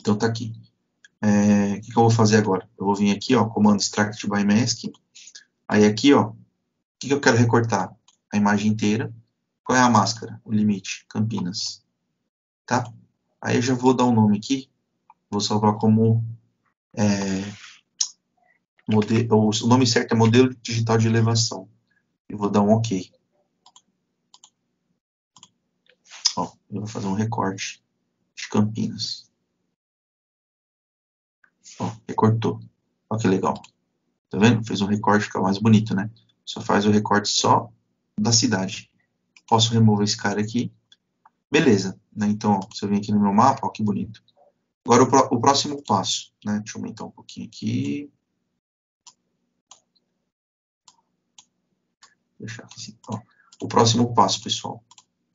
Então tá aqui. O que eu vou fazer agora? Eu vou vir aqui, ó, comando extract by mask. Aí aqui, ó, o que eu quero recortar? A imagem inteira. Qual é a máscara? O limite, Campinas. Tá? Aí eu já vou dar um nome aqui. Vou salvar como o nome certo é modelo digital de elevação. E vou dar um OK. Ó, eu vou fazer um recorte de Campinas. Ó, recortou. Ó que legal. Tá vendo? Fez um recorte, fica mais bonito, né? Só faz o recorte só da cidade. Posso remover esse cara aqui. Beleza. Né? Então, ó, se eu vir aqui no meu mapa, ó, que bonito. Agora o próximo passo, né? Deixa eu aumentar um pouquinho aqui. Deixar aqui assim. Ó. O próximo passo, pessoal.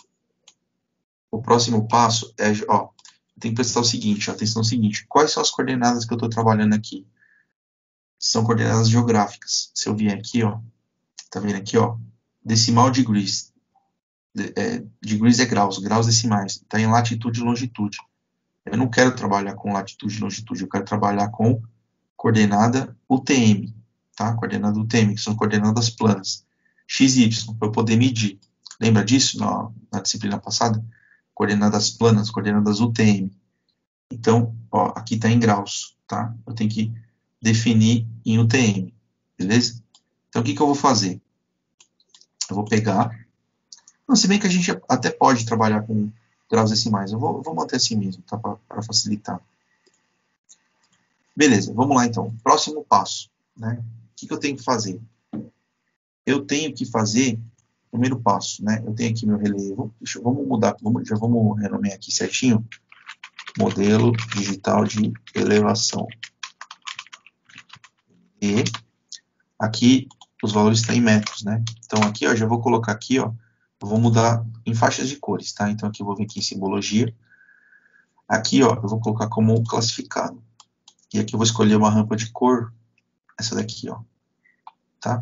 O próximo passo é, ó, tem que prestar o seguinte, atenção ao seguinte, quais são as coordenadas que eu estou trabalhando aqui? São coordenadas geográficas. Se eu vier aqui, ó, tá vendo aqui, ó, decimal degrees. Degrees é graus, graus decimais. Está em latitude e longitude. Eu não quero trabalhar com latitude e longitude, eu quero trabalhar com coordenada UTM, tá? Coordenada UTM, que são coordenadas planas. XY, para eu poder medir. Lembra disso na disciplina passada? Coordenadas planas, coordenadas UTM. Então, ó, aqui está em graus, tá? Eu tenho que definir em UTM, beleza? Então, o que eu vou fazer? Eu vou pegar... Não, se bem que a gente até pode trabalhar com graus decimais. Eu vou manter assim mesmo, tá? Para facilitar. Beleza, vamos lá então. Próximo passo, né? O que eu tenho que fazer? Eu tenho que fazer... Primeiro passo, né? Eu tenho aqui meu relevo. Vamos mudar, já vamos renomear aqui certinho. Modelo digital de elevação. E aqui os valores estão em metros, né? Então aqui, ó, já vou colocar aqui, ó, eu vou mudar em faixas de cores, tá? Então aqui eu vou vir aqui em simbologia. Aqui, ó, eu vou colocar como classificado. E aqui eu vou escolher uma rampa de cor, essa daqui, ó, tá?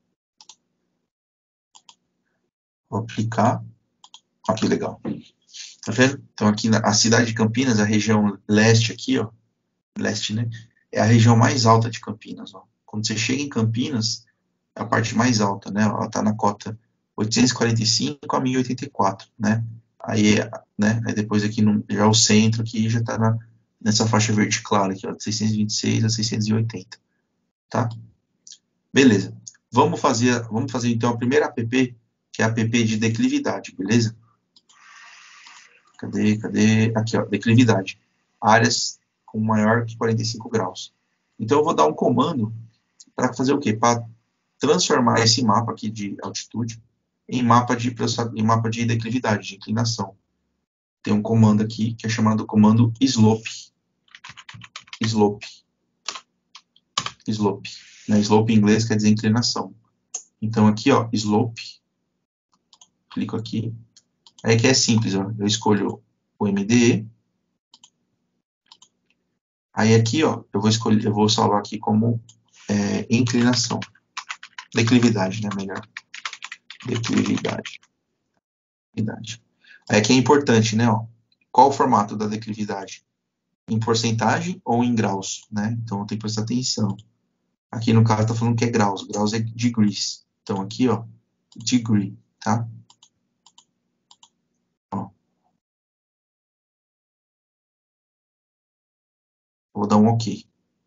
Vou aplicar. Olha que legal. Tá vendo? Então aqui a cidade de Campinas, a região leste aqui, ó, leste, né? É a região mais alta de Campinas, ó. Quando você chega em Campinas, é a parte mais alta, né? Ela tá na cota 845 a 1084, né? Aí, né? Aí depois aqui já o centro aqui já tá nessa faixa verde clara aqui, ó, de 626 a 680, tá? Beleza. Vamos fazer então a primeira app, que é a app de declividade, beleza? Cadê? Aqui, ó, declividade. Áreas com maior que 45 graus. Então eu vou dar um comando para fazer o quê? Para transformar esse mapa aqui de altitude em mapa de declividade, de inclinação. Tem um comando aqui que é chamado comando slope. Slope. Slope. Né? Slope em inglês quer dizer inclinação. Então aqui, ó, slope. Clico aqui. Aí que é simples, ó. Eu escolho o MDE. Aí aqui, ó, eu vou salvar aqui como inclinação. Declividade, né? Melhor. Declividade. Aí aqui é importante, né? Ó, qual o formato da declividade? Em porcentagem ou em graus, né? Então tem que prestar atenção. Aqui no caso está falando que é graus. Graus é degrees. Então aqui, ó, degree, tá? Ó, vou dar um OK.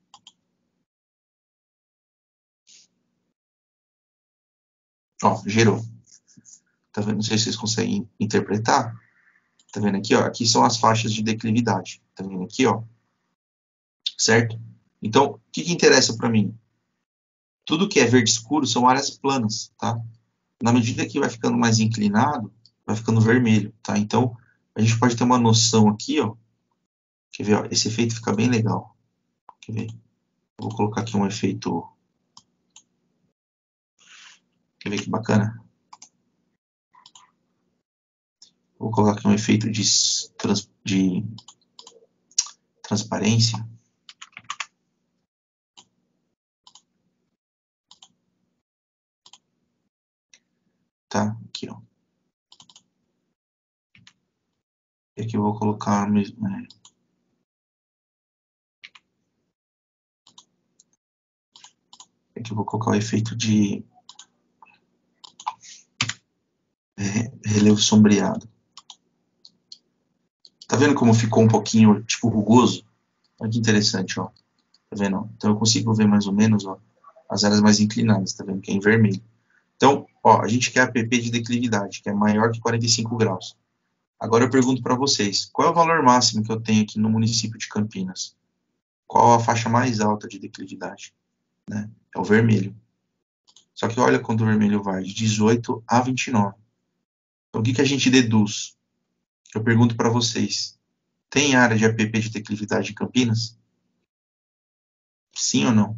Ó, gerou. Tá vendo? Não sei se vocês conseguem interpretar. Tá vendo aqui, ó? Aqui são as faixas de declividade. Tá vendo aqui, ó? Certo? Então, o que interessa para mim? Tudo que é verde escuro são áreas planas, tá? Na medida que vai ficando mais inclinado, vai ficando vermelho, tá? Então, a gente pode ter uma noção aqui, ó. Quer ver, ó? Esse efeito fica bem legal. Quer ver? Vou colocar aqui um efeito. Quer ver que bacana? Vou colocar aqui um efeito de transparência. Tá? Aqui, ó. E aqui eu vou colocar Aqui eu vou colocar o efeito de relevo sombreado. Tá vendo como ficou um pouquinho, tipo, rugoso? Olha que interessante, ó. Tá vendo? Então eu consigo ver mais ou menos, ó, as áreas mais inclinadas, tá vendo? Que é em vermelho. Então, ó, a gente quer a PP de declividade, que é maior que 45 graus. Agora eu pergunto para vocês, qual é o valor máximo que eu tenho aqui no município de Campinas? Qual a faixa mais alta de declividade? Né? É o vermelho. Só que olha quanto o vermelho vai, de 18 a 29. Então, o que a gente deduz? Eu pergunto para vocês, tem área de APP de declividade em Campinas? Sim ou não?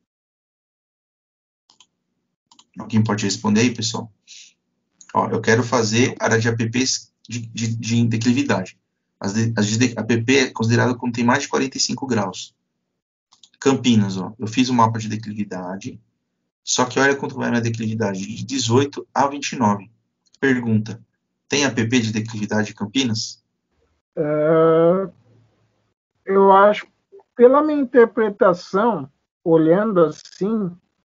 Alguém pode responder aí, pessoal? Ó, eu quero fazer área de APPs de declividade. APP é considerada quando tem mais de 45 graus. Campinas, ó, eu fiz um mapa de declividade, só que olha quanto vai a minha declividade, de 18 a 29. Pergunta, tem APP de declividade em Campinas? Eu acho, pela minha interpretação, olhando assim,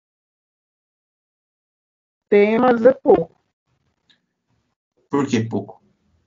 tem, mas é pouco. Por que pouco?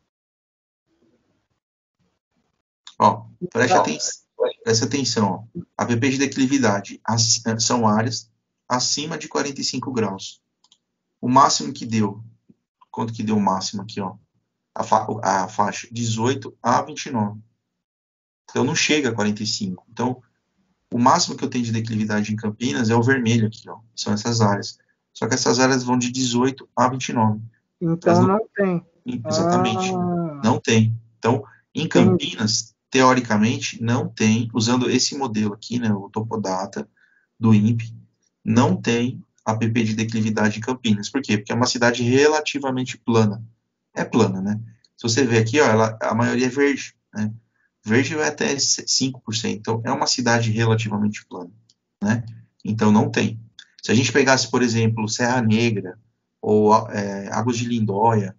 Ó, preste atenção. Ó. APP de declividade são áreas acima de 45 graus. O máximo que deu, quanto que deu o máximo aqui, ó? A faixa 18 a 29. Então não chega a 45. Então, o máximo que eu tenho de declividade em Campinas é o vermelho aqui, ó. São essas áreas. Só que essas áreas vão de 18 a 29. Então não tem. Exatamente. Não tem. Então, em Campinas, teoricamente, não tem, usando esse modelo aqui, né, o Topodata do INPE, não tem APP de declividade em Campinas. Por quê? Porque é uma cidade relativamente plana. É plana, né? Se você ver aqui, ó, a maioria é verde, né? Verde vai até 5%. Então, é uma cidade relativamente plana, né? Então, não tem. Se a gente pegasse, por exemplo, Serra Negra, ou Águas de Lindóia,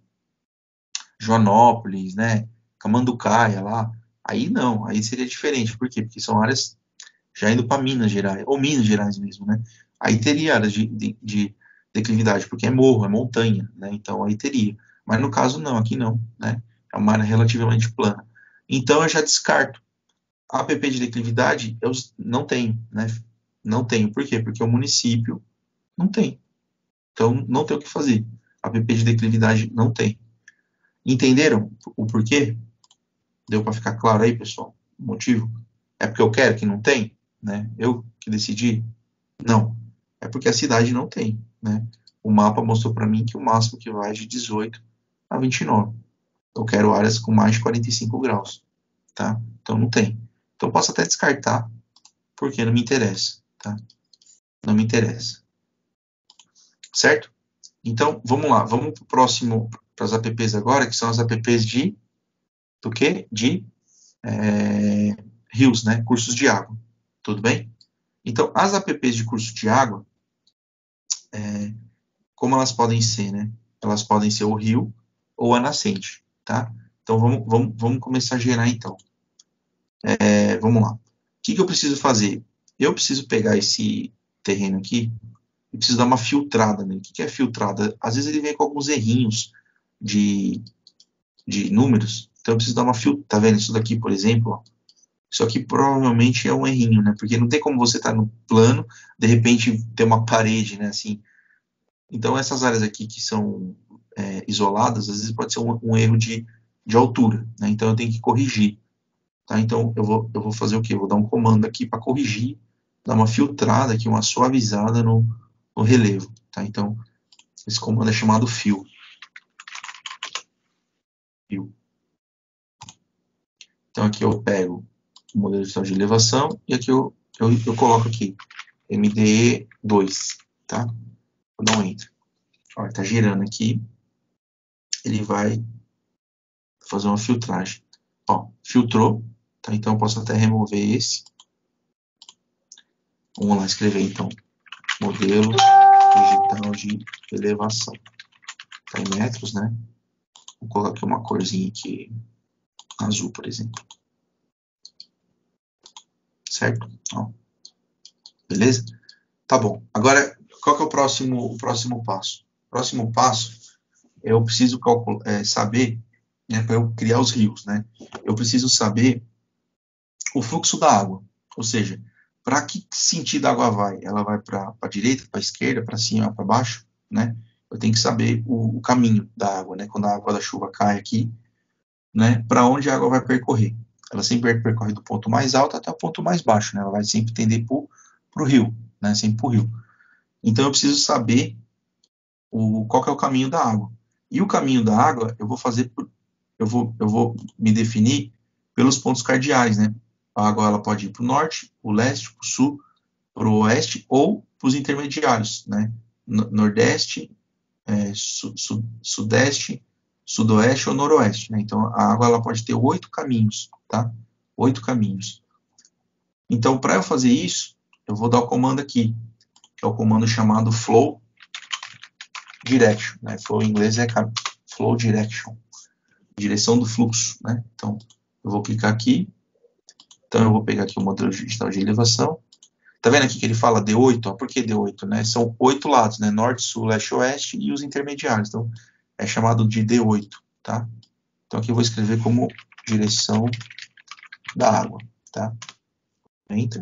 Joanópolis, né? Camanducaia lá, aí não, aí seria diferente. Por quê? Porque são áreas já indo para Minas Gerais, ou Minas Gerais mesmo, né? Aí teria áreas de declividade, porque é morro, é montanha, né? Então aí teria. Mas no caso não, aqui não, né? É uma área relativamente plana. Então eu já descarto. A APP de declividade eu não tenho, né? Não tenho. Por quê? Porque o município não tem. Então não tem o que fazer. A APP de declividade não tem. Entenderam o porquê? Deu para ficar claro aí, pessoal? O motivo? É porque eu quero que não tem? Né? Eu que decidi? Não. É porque a cidade não tem. Né? O mapa mostrou para mim que o máximo que vai é de 18 a 29. Eu quero áreas com mais de 45 graus. Tá? Então não tem. Então posso até descartar, porque não me interessa. Tá? Não me interessa. Certo? Então, vamos lá. Vamos para o próximo, para as apps agora, que são as apps do quê? De rios, né? Cursos de água. Tudo bem? Então, as apps de curso de água, como elas podem ser, né? Elas podem ser o rio ou a nascente, tá? Então, vamos começar a gerar, então. Vamos lá. O que eu preciso fazer? Eu preciso pegar esse terreno aqui e preciso dar uma filtrada nele. O que é filtrada? Às vezes ele vem com alguns errinhos de números, então eu preciso dar uma filtrada. Tá vendo? Isso daqui, por exemplo, ó. Isso aqui provavelmente é um errinho, né? Porque não tem como você estar no plano, de repente ter uma parede, né? Assim. Então essas áreas aqui que são isoladas, às vezes pode ser um erro de altura, né? Então eu tenho que corrigir, tá? Então eu vou fazer o quê? Eu vou dar um comando aqui para corrigir, dar uma filtrada aqui, uma suavizada no relevo, tá? Então esse comando é chamado fill. Então aqui eu pego o modelo de elevação e aqui eu coloco aqui MDE2, tá? Vou dar um enter. Olha, tá girando aqui. Ele vai fazer uma filtragem. Ó, filtrou, tá? Então eu posso até remover esse. Vamos lá escrever então. Modelo digital de elevação. Tá em metros, né? Vou colocar aqui uma corzinha aqui, azul, por exemplo. Certo? Ó. Beleza? Tá bom. Agora, qual que é o próximo passo? O próximo passo, eu preciso saber, né, para eu criar os rios, né? Eu preciso saber o fluxo da água. Ou seja, para que sentido a água vai? Ela vai para a direita, para a esquerda, para cima, para baixo, né? Eu tenho que saber o caminho da água, né? Quando a água da chuva cai aqui, né? Para onde a água vai percorrer? Ela sempre percorre do ponto mais alto até o ponto mais baixo, né? Ela vai sempre tender para o rio, né? Sempre para o rio. Então eu preciso saber qual que é o caminho da água. E o caminho da água eu vou fazer, eu vou me definir pelos pontos cardeais, né? A água ela pode ir para o norte, para o leste, para o sul, para o oeste ou para os intermediários, né? Nordeste, sudeste, sudoeste ou noroeste, né? Então a água ela pode ter 8 caminhos, tá? 8 caminhos. Então para eu fazer isso, eu vou dar o comando aqui, que é o comando chamado flow direction, né? Flow em inglês é flow direction, direção do fluxo, né? Então eu vou clicar aqui. Então eu vou pegar aqui o modelo digital de elevação. Tá vendo aqui que ele fala D8? Ó, por que D8? Né? São 8 lados, né? Norte, sul, leste, oeste e os intermediários. Então é chamado de D8, tá? Então aqui eu vou escrever como direção da água, tá? Enter.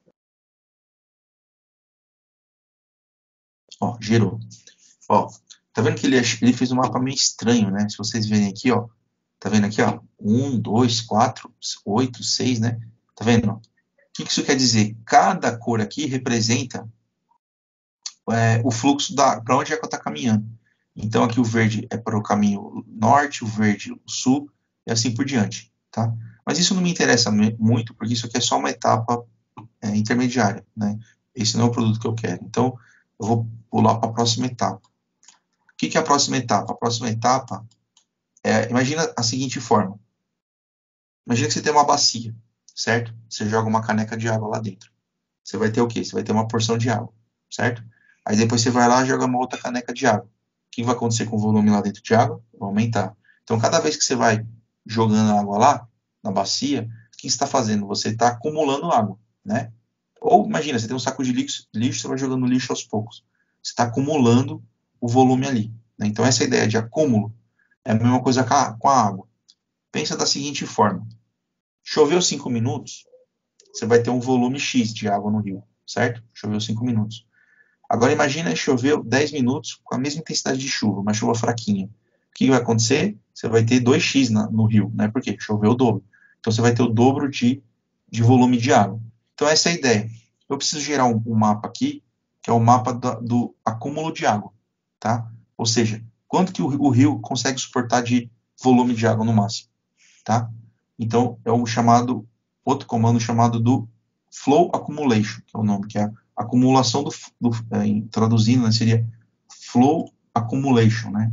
Ó, gerou. Ó, tá vendo que ele fez um mapa meio estranho, né? Se vocês verem aqui, ó. Tá vendo aqui, ó? 1, 2, 4, 8, 6, né? Tá vendo? O que isso quer dizer? Cada cor aqui representa o fluxo para onde a água está caminhando. Então, aqui o verde é para o caminho norte, o verde o sul, e assim por diante, tá? Mas isso não me interessa muito, porque isso aqui é só uma etapa intermediária, né? Esse não é o produto que eu quero. Então, eu vou pular para a próxima etapa. O que é a próxima etapa? A próxima etapa imagina a seguinte forma. Imagina que você tem uma bacia, certo? Você joga uma caneca de água lá dentro. Você vai ter o quê? Você vai ter uma porção de água, certo? Aí depois você vai lá e joga uma outra caneca de água. O que vai acontecer com o volume lá dentro de água? Vai aumentar. Então, cada vez que você vai jogando água lá, na bacia, o que você está fazendo? Você está acumulando água, né? Ou, imagina, você tem um saco de lixo, você vai jogando lixo aos poucos. Você está acumulando o volume ali, né? Então, essa ideia de acúmulo é a mesma coisa com a água. Pensa da seguinte forma. Choveu 5 minutos, você vai ter um volume X de água no rio, certo? Choveu 5 minutos. Agora imagina choveu 10 minutos com a mesma intensidade de chuva, uma chuva fraquinha. O que vai acontecer? Você vai ter 2x no rio, né? Porque choveu o dobro. Então você vai ter o dobro de volume de água. Então essa é a ideia. Eu preciso gerar um mapa aqui, que é o mapa do acúmulo de água, tá? Ou seja, quanto que o rio consegue suportar de volume de água no máximo, tá? Então é outro comando chamado do flow accumulation, que é o nome, que é a acumulação traduzindo, né, seria flow accumulation, né?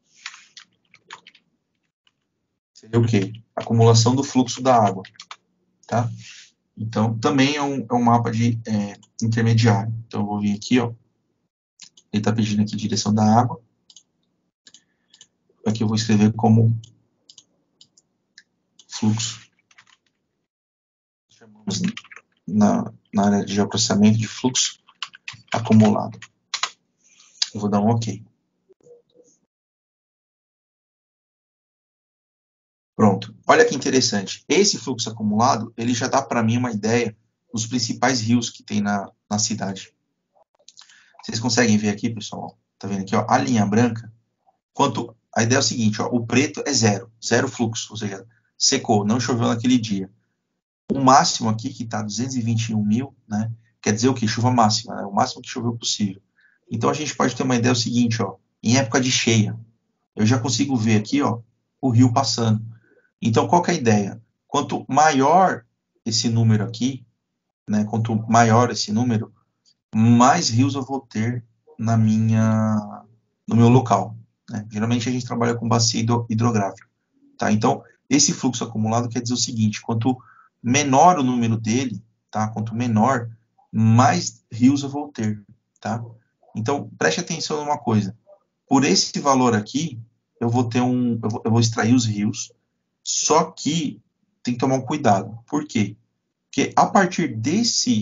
Seria o quê? Acumulação do fluxo da água, tá? Então, também é um mapa de intermediário. Então, eu vou vir aqui, ó. Ele está pedindo aqui direção da água. Aqui eu vou escrever como fluxo. Chamamos na área de geoprocessamento de fluxo acumulado. Eu vou dar um OK. Pronto. Olha que interessante. Esse fluxo acumulado, ele já dá para mim uma ideia dos principais rios que tem na cidade. Vocês conseguem ver aqui, pessoal? Tá vendo aqui, ó, a linha branca? A ideia é o seguinte, ó, o preto é zero fluxo, ou seja, secou, não choveu naquele dia. O máximo aqui, que está 221 mil, né? Quer dizer o quê? Chuva máxima, né? O máximo que choveu possível. Então a gente pode ter uma ideia o seguinte, ó, em época de cheia, eu já consigo ver aqui, ó, o rio passando. Então, qual que é a ideia? Quanto maior esse número aqui, né, quanto maior esse número, mais rios eu vou ter no meu local. Né? Geralmente a gente trabalha com bacia hidrográfica. Tá? Então, esse fluxo acumulado quer dizer o seguinte, quanto menor o número dele, tá? Quanto menor, mais rios eu vou ter. Tá? Então, preste atenção numa coisa. Por esse valor aqui, eu vou ter eu vou extrair os rios, só que tem que tomar um cuidado. Por quê? Porque a partir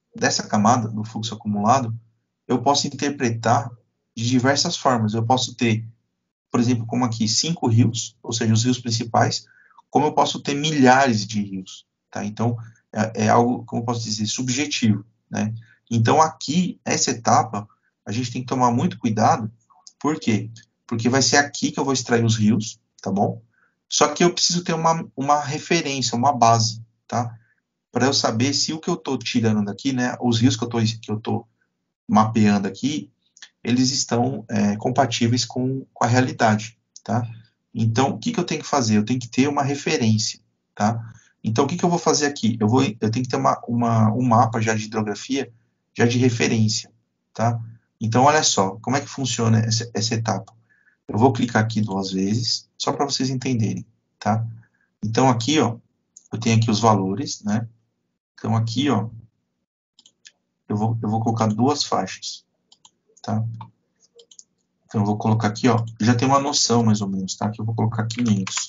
dessa camada, do fluxo acumulado, eu posso interpretar de diversas formas. Eu posso ter, por exemplo, como aqui, 5 rios, ou seja, os rios principais, como eu posso ter milhares de rios, tá? Então, é algo, como eu posso dizer, subjetivo, né? Então, aqui, essa etapa, a gente tem que tomar muito cuidado. Por quê? Porque vai ser aqui que eu vou extrair os rios, tá bom? Só que eu preciso ter uma referência, uma base, tá? Para eu saber se o que eu estou tirando daqui, né, os rios que eu tô mapeando aqui, eles estão compatíveis com a realidade, tá? Então, o que eu tenho que fazer? Eu tenho que ter uma referência, tá? Então, o que eu vou fazer aqui? Eu tenho que ter um mapa já de hidrografia, já de referência, tá? Então, olha só, como é que funciona essa etapa? Eu vou clicar aqui 2 vezes, só para vocês entenderem, tá? Então, aqui, ó, eu tenho aqui os valores, né? Então, aqui, ó, eu vou colocar 2 faixas, tá? Então, eu vou colocar aqui, ó, já tem uma noção mais ou menos, tá? Que eu vou colocar 500.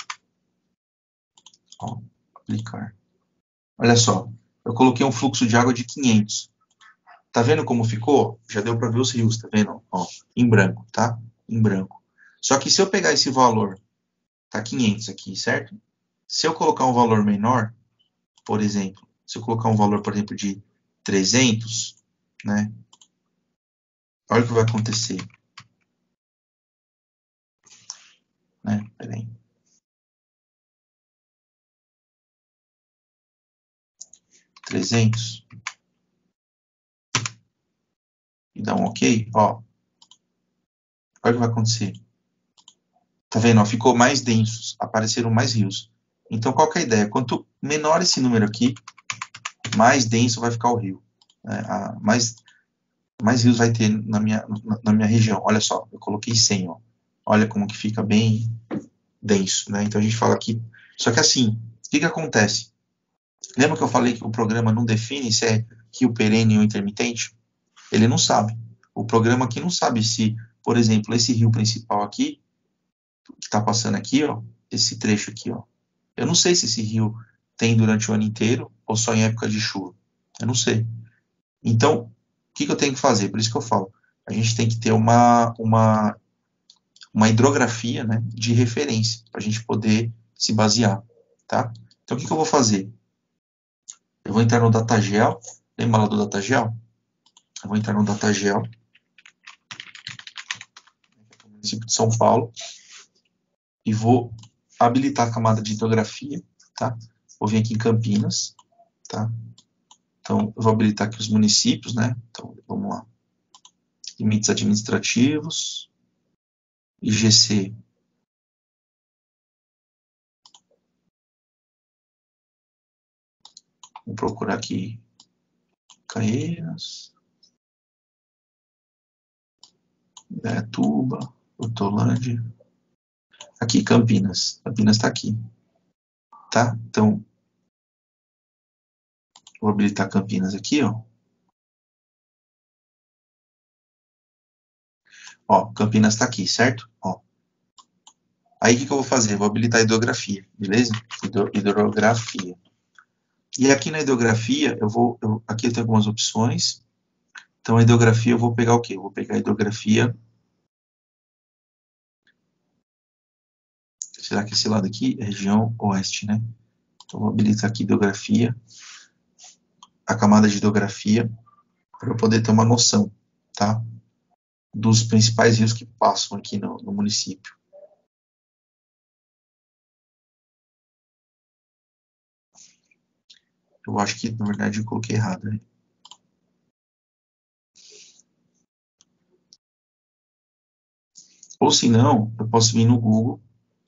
Ó, aplicar. Olha só, eu coloquei um fluxo de água de 500. Tá vendo como ficou? Já deu para ver os rios, tá vendo? Ó, em branco, tá? Em branco. Só que se eu pegar esse valor, tá 500 aqui, certo? Se eu colocar um valor menor, por exemplo, se eu colocar um valor, por exemplo, de 300, né? Olha o que vai acontecer, né? Peraí. 300 e dá um OK, ó. Olha o que vai acontecer. Tá vendo? Ó, ficou mais densos, apareceram mais rios. Então, qual que é a ideia? Quanto menor esse número aqui, mais denso vai ficar o rio. Né? Mais rios vai ter na minha região. Olha só, eu coloquei 100, ó. Olha como que fica bem denso, né? Então a gente fala aqui. Só que assim, o que acontece? Lembra que eu falei que o programa não define se é rio perene ou intermitente? Ele não sabe. O programa aqui não sabe se, por exemplo, esse rio principal aqui, que está passando aqui, ó, esse trecho aqui, ó. Eu não sei se esse rio tem durante o ano inteiro ou só em época de chuva. Eu não sei. Então, o que eu tenho que fazer? Por isso que eu falo, a gente tem que ter uma hidrografia, né, de referência para a gente poder se basear, tá? Então, o que eu vou fazer? Eu vou entrar no DataGel, lembra lá do DataGel? Eu vou entrar no DataGel, município de São Paulo, e vou habilitar a camada de hidrografia, tá? Vou vir aqui em Campinas, tá? Então, eu vou habilitar aqui os municípios, né? Então, vamos lá. Limites administrativos, IGC. Vou procurar aqui Caieiras, Indaiatuba, Hortolândia. Aqui, Campinas. Campinas está aqui, tá? Então, vou habilitar Campinas aqui, ó. Ó, Campinas está aqui, certo? Ó. Aí, o que eu vou fazer? Vou habilitar a hidrografia, beleza? Hidrografia. E aqui na hidrografia, aqui eu tenho algumas opções. Então, a hidrografia, eu vou pegar o quê? Eu vou pegar a hidrografia. Será que esse lado aqui é região oeste, né? Então, vou habilitar aqui hidrografia, a camada de hidrografia, para eu poder ter uma noção, tá? Dos principais rios que passam aqui no município. Eu acho que, na verdade, eu coloquei errado, né? Ou se não, eu posso vir no Google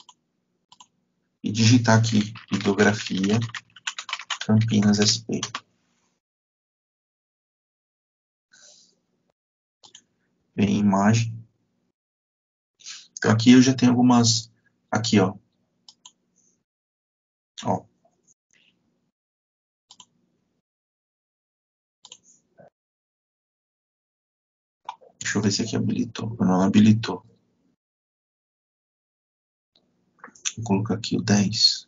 e digitar aqui hidrografia Campinas SP. Vem imagem. Então aqui eu já tenho algumas. Aqui, ó. Ó. Deixa eu ver se aqui habilitou. Não habilitou. Vou colocar aqui o 10.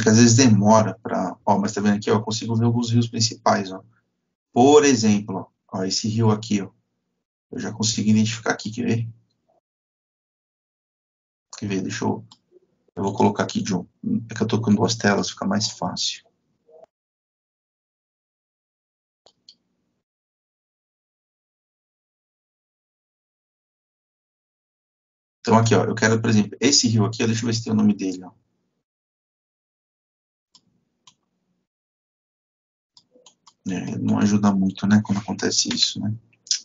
que às vezes demora para... Ó, mas tá vendo aqui, ó, eu consigo ver alguns rios principais, ó. Por exemplo, ó, esse rio aqui, ó. Eu já consigo identificar aqui, quer ver? Quer ver? Deixa eu... Eu vou colocar aqui de um... É que eu tô com duas telas, fica mais fácil. Então aqui, ó, eu quero, por exemplo, esse rio aqui, ó, deixa eu ver se tem o nome dele, ó. Não ajuda muito, né, quando acontece isso, né?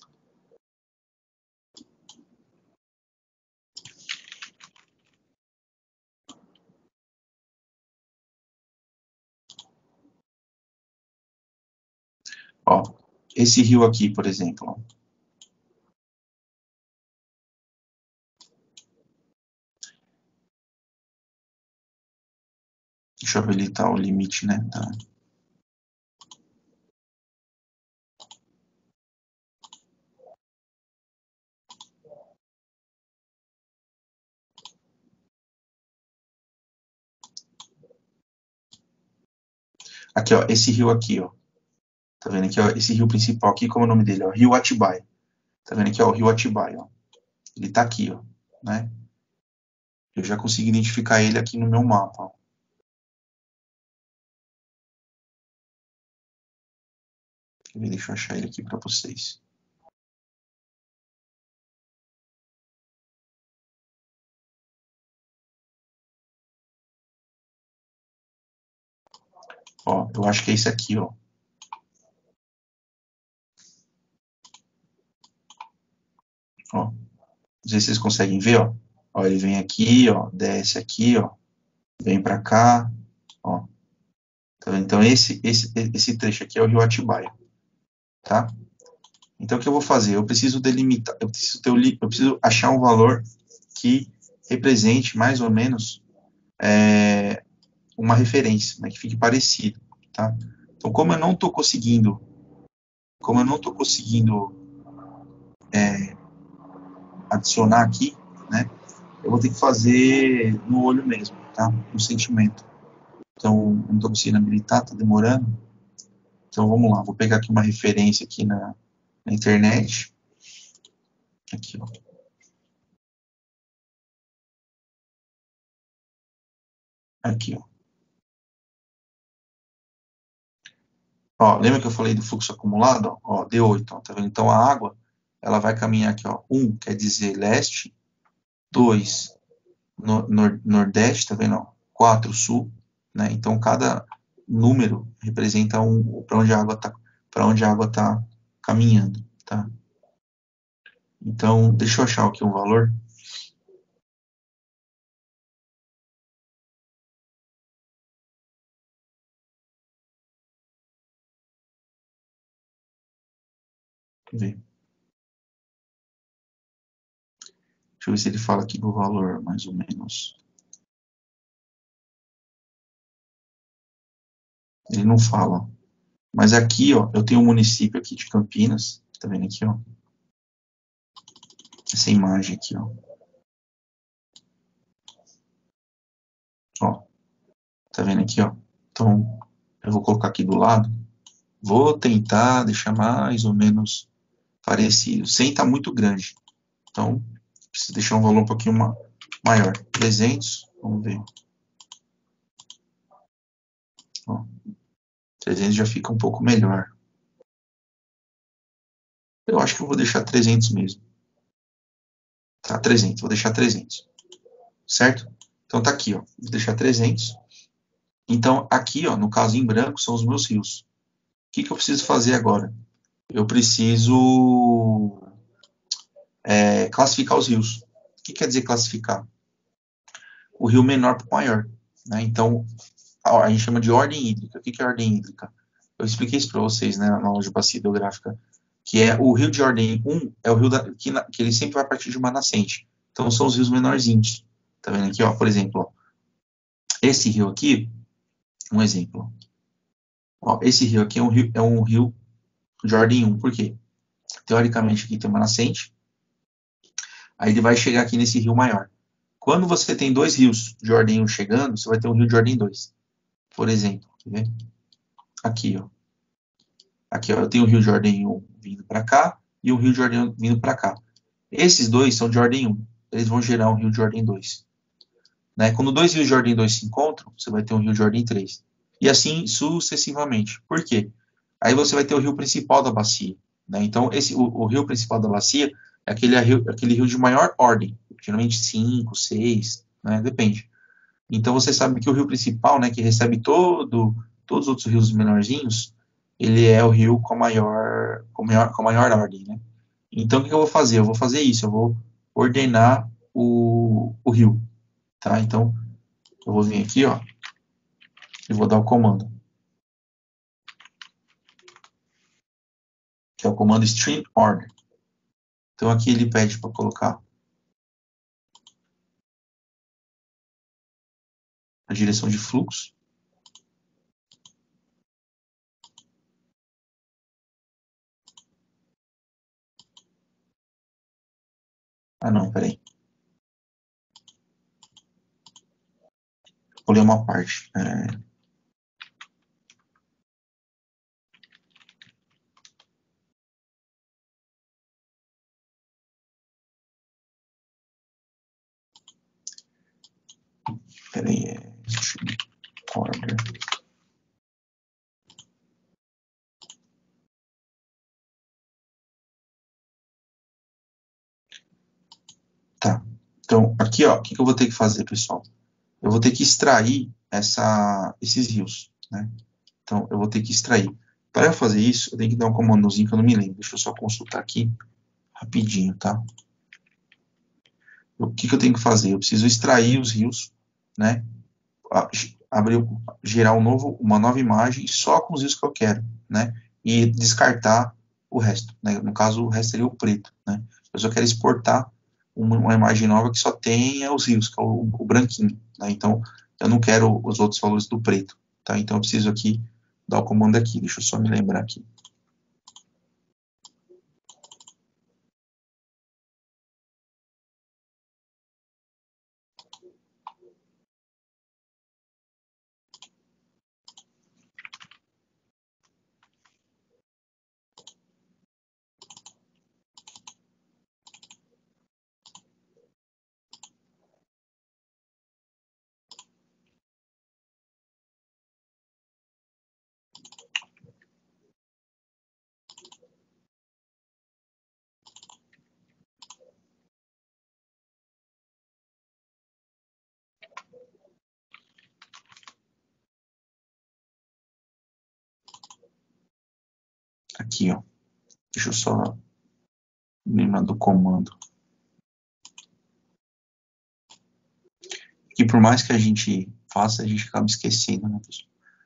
Ó, esse rio aqui, por exemplo, ó. Deixa eu habilitar o limite, né? Tá. Aqui, ó, esse rio aqui, ó. Tá vendo aqui, ó? Esse rio principal aqui, como é o nome dele? Ó, Rio Atibaia. Tá vendo aqui, ó, o Rio Atibaia, ó. Ele tá aqui, ó, né? Eu já consigo identificar ele aqui no meu mapa, ó. Deixa eu achar ele aqui para vocês. Ó, eu acho que é esse aqui, ó. Ó, não sei se vocês conseguem ver, ó. Ó, ele vem aqui, ó, desce aqui, ó, vem para cá, ó. Tá vendo? Então esse trecho aqui é o Rio Atibaia, tá? Então o que eu vou fazer? Eu preciso delimitar, eu preciso achar um valor que represente mais ou menos uma referência, né, que fique parecido, tá? Então como eu não estou conseguindo adicionar aqui, né? Eu vou ter que fazer no olho mesmo, tá? No sentimento. Então, não estou conseguindo habilitar, está demorando. Então, vamos lá. Vou pegar aqui uma referência aqui na internet. Aqui, ó. Aqui, ó. Ó, lembra que eu falei do fluxo acumulado? Ó, D8, ó, tá vendo? Então, a água, ela vai caminhar aqui, ó. 1 quer dizer leste, 2 nordeste, tá vendo? 4 sul, né? Então, cada número representa para onde a água tá caminhando, tá? Então, deixa eu achar aqui um valor. Deixa eu ver. Deixa eu ver se ele fala aqui do valor, mais ou menos. Ele não fala. Mas aqui, ó, eu tenho um município aqui de Campinas. Tá vendo aqui, ó? Essa imagem aqui, ó. Ó, tá vendo aqui, ó? Então, eu vou colocar aqui do lado. Vou tentar deixar mais ou menos parecido, sem estar muito grande. Então, preciso deixar um valor um pouquinho maior. 300, vamos ver. Ó, 300 já fica um pouco melhor. Eu acho que eu vou deixar 300 mesmo. Tá, 300, vou deixar 300. Certo? Então tá aqui, ó. Vou deixar 300. Então, aqui, ó, no caso em branco, são os meus rios. O que eu preciso fazer agora? Eu preciso classificar os rios. O que quer dizer classificar? O rio menor para o maior. Né? Então, a gente chama de ordem hídrica. O que é ordem hídrica? Eu expliquei isso para vocês, né, na aula de bacia hidrográfica, que é o rio de ordem 1, é o rio que ele sempre vai partir de uma nascente. Então, são os rios menorzinhos. Tá vendo aqui, ó, por exemplo, ó, esse rio aqui, um exemplo. Ó, esse rio aqui é um rio de ordem 1. Por quê? Teoricamente, aqui tem uma nascente, aí ele vai chegar aqui nesse rio maior. Quando você tem dois rios de ordem 1 chegando, você vai ter um rio de ordem 2. Por exemplo, quer ver? Aqui, ó. Aqui, ó, eu tenho o rio de ordem 1 vindo para cá e o rio de ordem 1 vindo para cá. Esses dois são de ordem 1. Eles vão gerar um rio de ordem 2. Né? Quando dois rios de ordem 2 se encontram, você vai ter um rio de ordem 3. E assim sucessivamente. Por quê? Aí você vai ter o rio principal da bacia. Né? Então, o rio principal da bacia é aquele rio de maior ordem. Geralmente 5, 6, né? Depende. Então, você sabe que o rio principal, né, que recebe todos os outros rios menorzinhos, ele é o rio com a maior ordem. Né? Então, o que eu vou fazer? Eu vou fazer isso. Eu vou ordenar o rio. Tá? Então, eu vou vir aqui, ó, e vou dar o comando, que é o comando stream order. Então, aqui ele pede para colocar a direção de fluxo. Ah, não, peraí. Vou ler uma parte. Peraí, stream order. Tá. Então, aqui, ó, o que eu vou ter que fazer, pessoal? Eu vou ter que extrair esses rios, né? Então, eu vou ter que extrair. Para eu fazer isso, eu tenho que dar um comandozinho que eu não me lembro. Deixa eu só consultar aqui rapidinho, tá? O que eu tenho que fazer? Eu preciso extrair os rios, né? Gerar uma nova imagem só com os rios que eu quero, né? E descartar o resto, né? No caso, o resto seria o preto, né? Eu só quero exportar uma imagem nova que só tenha os rios, que é o branquinho, né? Então, eu não quero os outros valores do preto, tá? Então, eu preciso aqui dar o comando aqui. Deixa eu só me lembrar aqui. Aqui, ó. Deixa eu só me lembrar do comando. Que por mais que a gente faça, a gente acaba esquecendo, né, pessoal?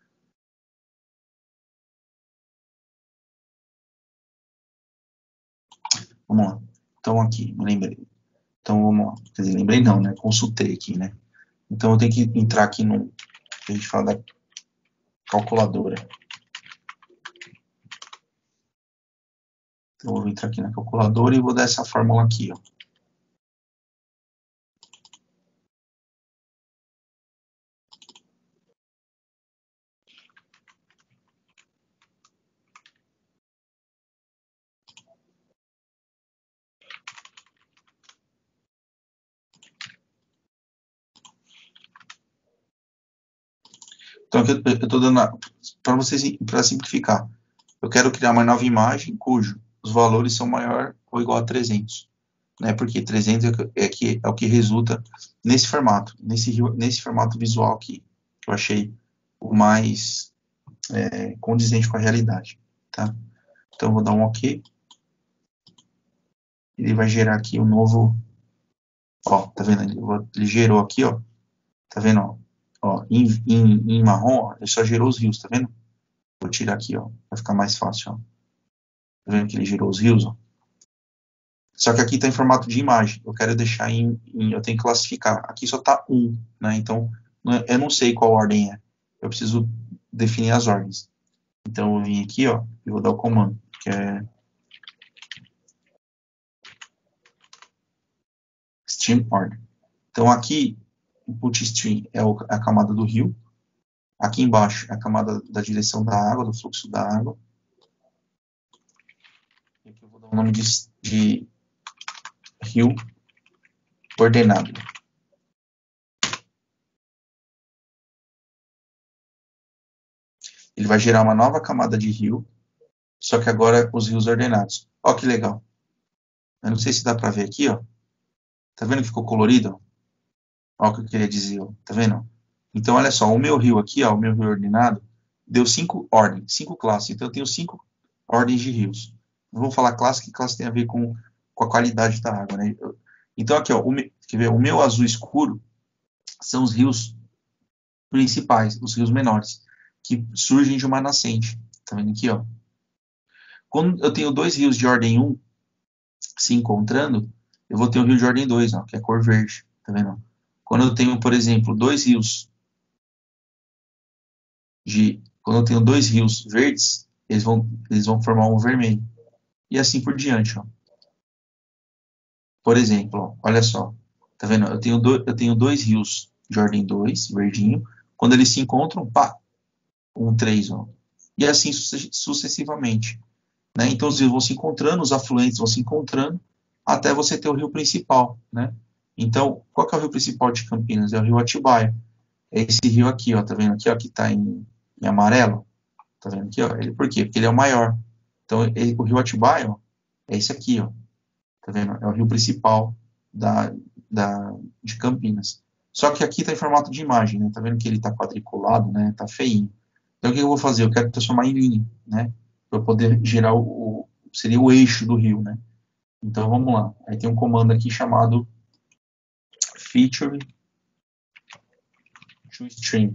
Vamos lá. Então, aqui, me lembrei. Então, vamos lá. Quer dizer, lembrei não, né? Consultei aqui, né? Então, eu tenho que entrar aqui no que a gente fala da calculadora. Então, eu vou entrar aqui na calculadora e vou dar essa fórmula aqui, ó. Então, aqui eu estou dando para vocês, para simplificar. Eu quero criar uma nova imagem cujo os valores são maior ou igual a 300, né? Porque 300 é o que resulta nesse formato, nesse formato visual aqui, que eu achei o mais condizente com a realidade, tá? Então, eu vou dar um OK. Ele vai gerar aqui um novo, ó, tá vendo? Ele gerou aqui, ó, tá vendo? Ó, em marrom, ó, ele só gerou os rios, tá vendo? Vou tirar aqui, ó, vai ficar mais fácil, ó. Tá vendo que ele gerou os rios, ó? Só que aqui está em formato de imagem. Eu quero deixar eu tenho que classificar. Aqui só está 1, né? Então, eu não sei qual ordem é. Eu preciso definir as ordens. Então, eu vou vir aqui, ó, e vou dar o comando, que é stream order. Então, aqui, input stream é a camada do rio, Aqui embaixo é a camada da direção da água, do fluxo da água. Aqui eu vou dar o nome de rio ordenado. Ele vai gerar uma nova camada de rio, só que agora os rios ordenados. Ó que legal. Eu não sei se dá para ver aqui, ó. Tá vendo que ficou colorido? Ó o que eu queria dizer, ó. Tá vendo? Então, olha só, o meu rio aqui, ó, o meu rio ordenado, deu 5 ordens, 5 classes. Então, eu tenho 5 ordens de rios. Não vou falar classe, que classe tem a ver com a qualidade da água, né? Então, aqui, ó, quer ver? O meu azul escuro são os rios principais, os rios menores, que surgem de uma nascente. Tá vendo aqui, ó? Quando eu tenho dois rios de ordem 1 se encontrando, eu vou ter o rio de ordem 2, ó, que é cor verde. Tá vendo? Quando eu tenho, por exemplo, quando eu tenho dois rios verdes, eles vão formar um vermelho. E assim por diante, ó. Por exemplo, ó, olha só. Tá vendo? Eu tenho dois rios de ordem 2, verdinho. Quando eles se encontram, pá, um 3, ó. E assim sucessivamente. Né? Então os rios vão se encontrando, os afluentes vão se encontrando, até você ter o rio principal, né? Então, qual que é o rio principal de Campinas? É o rio Atibaia. É esse rio aqui, ó, tá vendo aqui, ó, que tá em amarelo? Tá vendo aqui, ó? Por quê? Porque ele é o maior. Então, o rio Atibaia, ó, é esse aqui, ó. Tá vendo? É o rio principal de Campinas. Só que aqui tá em formato de imagem, né? Tá vendo que ele tá quadriculado, né? Tá feinho. Então, o que eu vou fazer? Eu quero transformar em linha, né? Para poder gerar seria o eixo do rio, né? Então, vamos lá. Aí tem um comando aqui chamado feature to stream.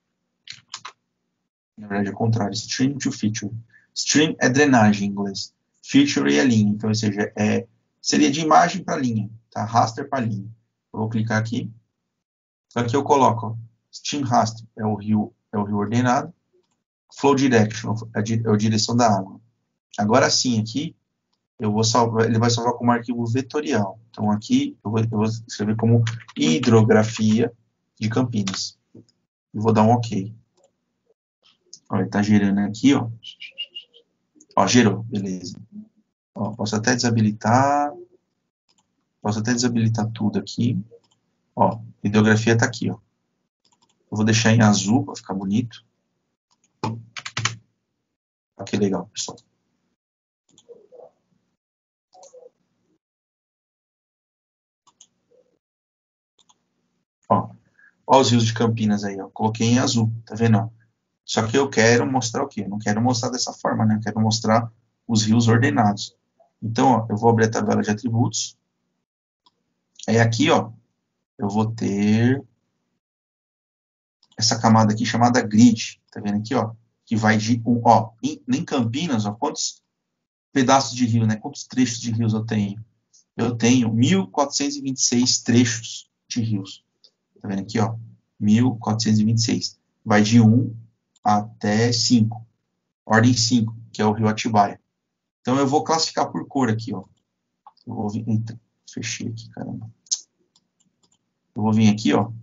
Na verdade, é o contrário. Stream to feature. Stream é drenagem em inglês. Feature é linha. Então, ou seja, seria de imagem para linha. Tá? Raster para linha. Eu vou clicar aqui. Então, aqui eu coloco ó, stream raster. É o rio ordenado. Flow direction é a direção da água. Agora sim, aqui, eu vou salvar, ele vai salvar como arquivo vetorial. Então, aqui, eu vou escrever como hidrografia de Campinas. E vou dar um OK. Ó, ele está gerando aqui, ó. Ó, gerou, beleza. Ó, posso até desabilitar tudo aqui. Ó, hidrografia está aqui, ó. Eu vou deixar em azul para ficar bonito. Ó, que legal, pessoal. Ó os rios de Campinas aí, ó. Coloquei em azul, tá vendo? Ó? Só que eu quero mostrar o quê? Eu não quero mostrar dessa forma, né? Eu quero mostrar os rios ordenados. Então, ó, eu vou abrir a tabela de atributos. Aí aqui, ó, eu vou ter essa camada aqui chamada grid. Tá vendo aqui, ó? Que vai de, ó, em Campinas, ó, quantos pedaços de rio, né? Quantos trechos de rios eu tenho? Eu tenho 1.426 trechos de rios. Tá vendo aqui, ó? 1.426. Vai de 1 até 5. Ordem 5, que é o rio Atibaia. Então, eu vou classificar por cor aqui, ó. Eu vou vir... Eita, fechei aqui, caramba. Eu vou vir aqui, ó.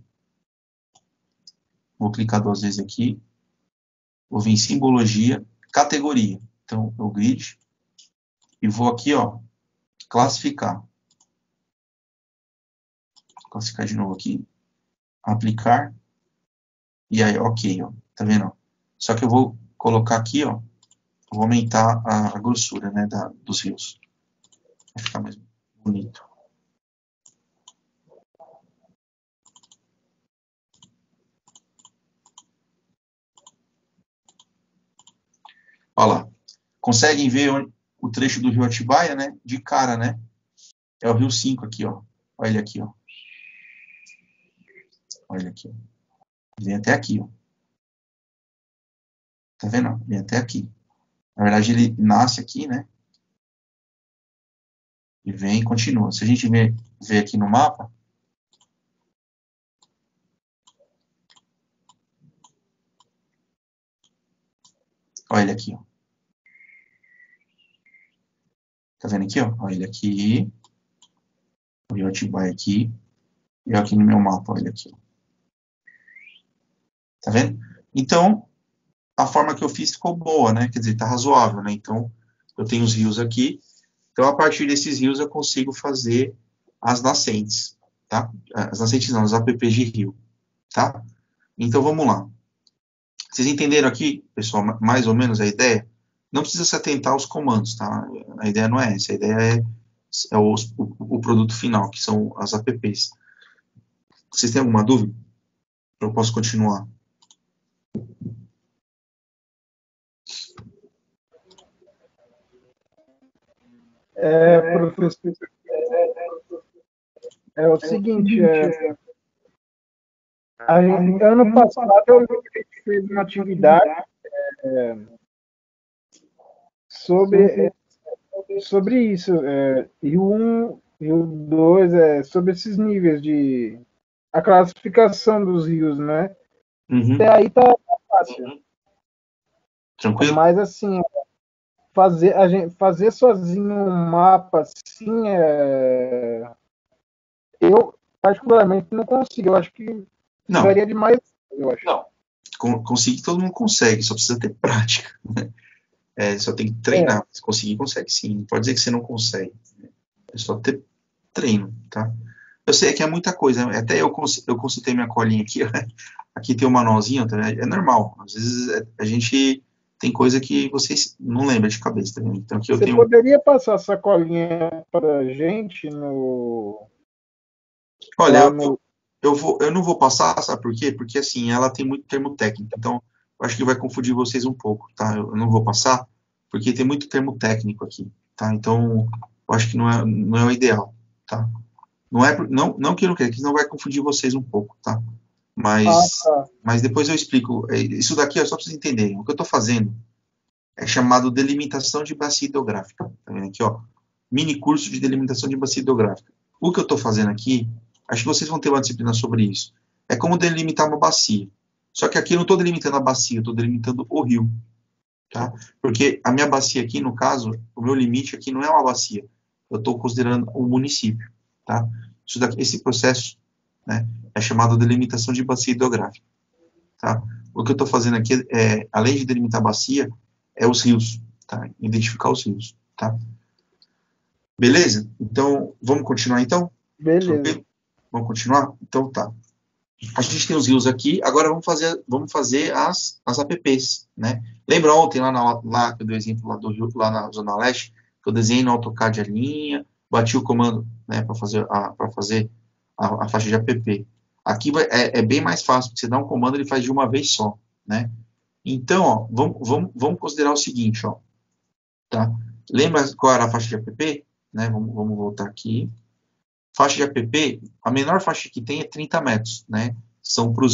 Vou clicar duas vezes aqui. Vou vir em simbologia, categoria. Então, o grid. E vou aqui, ó, classificar. Classificar de novo aqui. Aplicar. E aí, ok, ó. Tá vendo? Só que eu vou colocar aqui, ó. Vou aumentar a grossura, né, dos rios. Vai ficar mais bonito. Olha lá. Conseguem ver o trecho do rio Atibaia, né? De cara, né? É o rio 5 aqui, ó. Olha ele aqui, ó. Olha ele aqui, ó. Vem até aqui, ó. Tá vendo? Vem até aqui. Na verdade, ele nasce aqui, né? E vem e continua. Se a gente ver aqui no mapa, olha ele aqui, ó. Tá vendo aqui, ó? Olha ele aqui. O rio Atibaia aqui. E aqui no meu mapa, olha aqui, ó. Tá vendo? Então, a forma que eu fiz ficou boa, né? Quer dizer, está razoável, né? Então, eu tenho os rios aqui. Então, a partir desses rios, eu consigo fazer as nascentes, tá? As nascentes não, as APPs de rio, tá? Então, vamos lá. Vocês entenderam aqui, pessoal, mais ou menos a ideia? Não precisa se atentar aos comandos, tá? A ideia não é essa. A ideia é o produto final, que são as APPs. Vocês têm alguma dúvida? Eu posso continuar. Professor, é o seguinte, ano passado a gente fez uma atividade sobre isso, Rio 1, Rio 2, sobre esses níveis de a classificação dos rios, né? Uhum. Até aí tá fácil. Tranquilo? Mas assim, fazer sozinho um mapa assim, eu particularmente não consigo. Eu acho que Não, daria demais, eu acho. não. Conseguir todo mundo consegue, só precisa ter prática. Só tem que treinar. Se conseguir, consegue sim. Não pode dizer que você não consegue. É só ter treino, tá? Eu sei que é muita coisa. Até eu consultei minha colinha aqui. Aqui tem um manualzinho, tá? É normal. Às vezes a gente tem coisa que vocês não lembram de cabeça, tá? Então aqui eu Você tenho. poderia passar essa colinha para gente no Olha, lá no eu não vou passar, sabe por quê? Porque assim, ela tem muito termo técnico. Então, eu acho que vai confundir vocês um pouco, tá? Eu não vou passar, porque tem muito termo técnico aqui, tá? Então, eu acho que não é o ideal, tá? Não que eu não quero, que não vai confundir vocês um pouco, tá? tá. Mas depois eu explico. Isso daqui é só para vocês entenderem. O que eu estou fazendo é chamado delimitação de bacia hidrográfica. Tá vendo aqui, ó? Mini curso de delimitação de bacia hidrográfica. O que eu estou fazendo aqui, acho que vocês vão ter uma disciplina sobre isso. É como delimitar uma bacia. Só que aqui eu não estou delimitando a bacia, eu estou delimitando o rio, tá? Porque a minha bacia aqui, no caso, o meu limite aqui não é uma bacia. Eu estou considerando um município, tá? Esse processo, né, é chamado delimitação de bacia hidrográfica, tá? O que eu estou fazendo aqui, além de delimitar a bacia, é os rios, tá? Identificar os rios, tá? Beleza? Então, vamos continuar então? Beleza. Tranquilo? Vamos continuar? Então tá. A gente tem os rios aqui, agora vamos fazer as APPs, né? Lembra ontem lá que eu dei o exemplo lá do rio, lá na Zona Leste, que eu desenhei no AutoCAD a linha, bati o comando, né, para fazer a faixa de APP. Aqui é bem mais fácil, porque você dá um comando, ele faz de uma vez só, né? Então, ó, vamos considerar o seguinte, ó, tá? Lembra qual era a faixa de APP? Né? Vamos voltar aqui. Faixa de APP, a menor faixa que tem é 30 metros, né? São para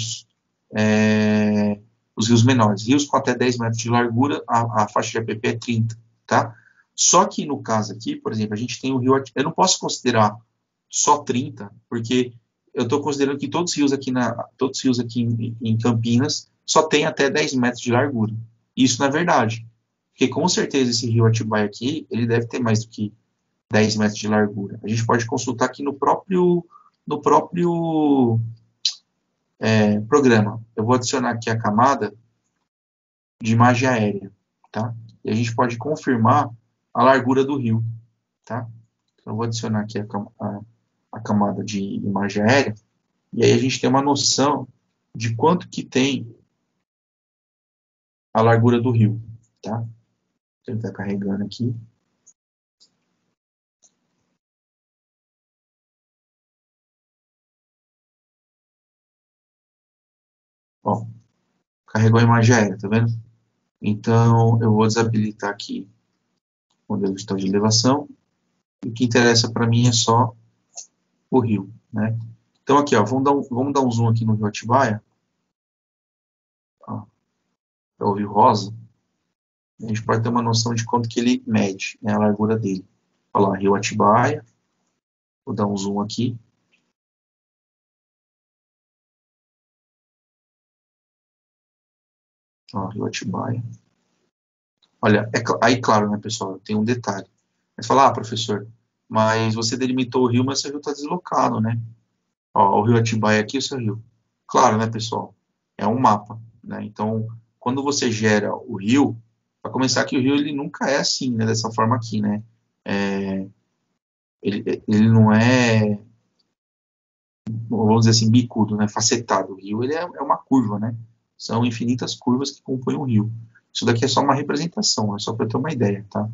os rios menores. Rios com até 10 metros de largura, a faixa de APP é 30, tá? Só que no caso aqui, por exemplo, a gente tem o rio, eu não posso considerar só 30, porque eu estou considerando que todos os rios aqui em Campinas só tem até 10 metros de largura. Isso não é verdade. Porque com certeza esse rio Atibaia aqui, ele deve ter mais do que 10 metros de largura. A gente pode consultar aqui no próprio programa. Eu vou adicionar aqui a camada de imagem aérea, tá? E a gente pode confirmar a largura do rio, tá? Então, eu vou adicionar aqui a camada de imagem aérea, e aí a gente tem uma noção de quanto que tem a largura do rio, tá? Então, ele está carregando aqui. Ó, carregou a imagem aérea, tá vendo? Então, eu vou desabilitar aqui o modelo digital de elevação. E o que interessa para mim é só o rio, né? Então, aqui, ó, vamos dar um zoom aqui no rio Atibaia. Ó, é o rio Rosa. A gente pode ter uma noção de quanto que ele mede, né, a largura dele. Olha lá, rio Atibaia. Vou dar um zoom aqui. Ó, rio Atibaia. Olha, aí, claro, né, pessoal, tem um detalhe. Mas fala, professor, mas você delimitou o rio, mas seu rio está deslocado, né? Ó, o rio Atibaia aqui, o seu rio. Claro, né, pessoal? É um mapa. né? Então, quando você gera o rio, para começar que o rio ele nunca é assim, né? Dessa forma aqui, né? Ele não é, vamos dizer assim, bicudo, né? Facetado. O rio ele é uma curva, né? São infinitas curvas que compõem o rio. Isso daqui é só uma representação, é só para ter uma ideia, tá?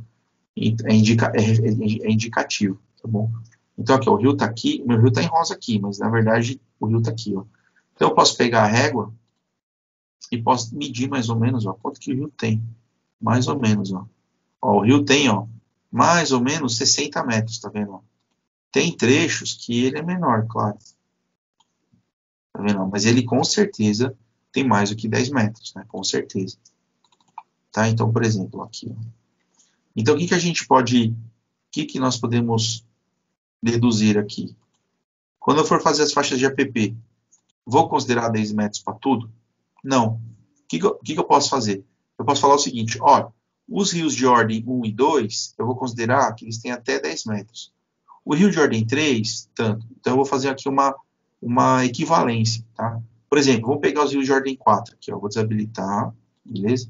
É indicativo, tá bom? Então aqui, ó, o rio está aqui, meu rio está em rosa aqui, mas na verdade o rio está aqui, ó. Então eu posso pegar a régua e posso medir mais ou menos, ó, quanto que o rio tem. Mais ou menos, ó. Ó, o rio tem, ó, mais ou menos 60 metros, tá vendo? Ó? Tem trechos que ele é menor, claro. Tá vendo? Mas ele com certeza tem mais do que 10 metros, né? Com certeza. Tá? Então, por exemplo, aqui, ó. Então, o que que a gente pode, o que nós podemos deduzir aqui? Quando eu for fazer as faixas de APP, vou considerar 10 metros para tudo? Não. O que eu posso fazer? Eu posso falar o seguinte, ó, os rios de ordem 1 e 2, eu vou considerar que eles têm até 10 metros. O rio de ordem 3, tanto. Então, eu vou fazer aqui uma equivalência, tá? Por exemplo, vamos pegar os rios de ordem 4 aqui, ó, vou desabilitar, beleza?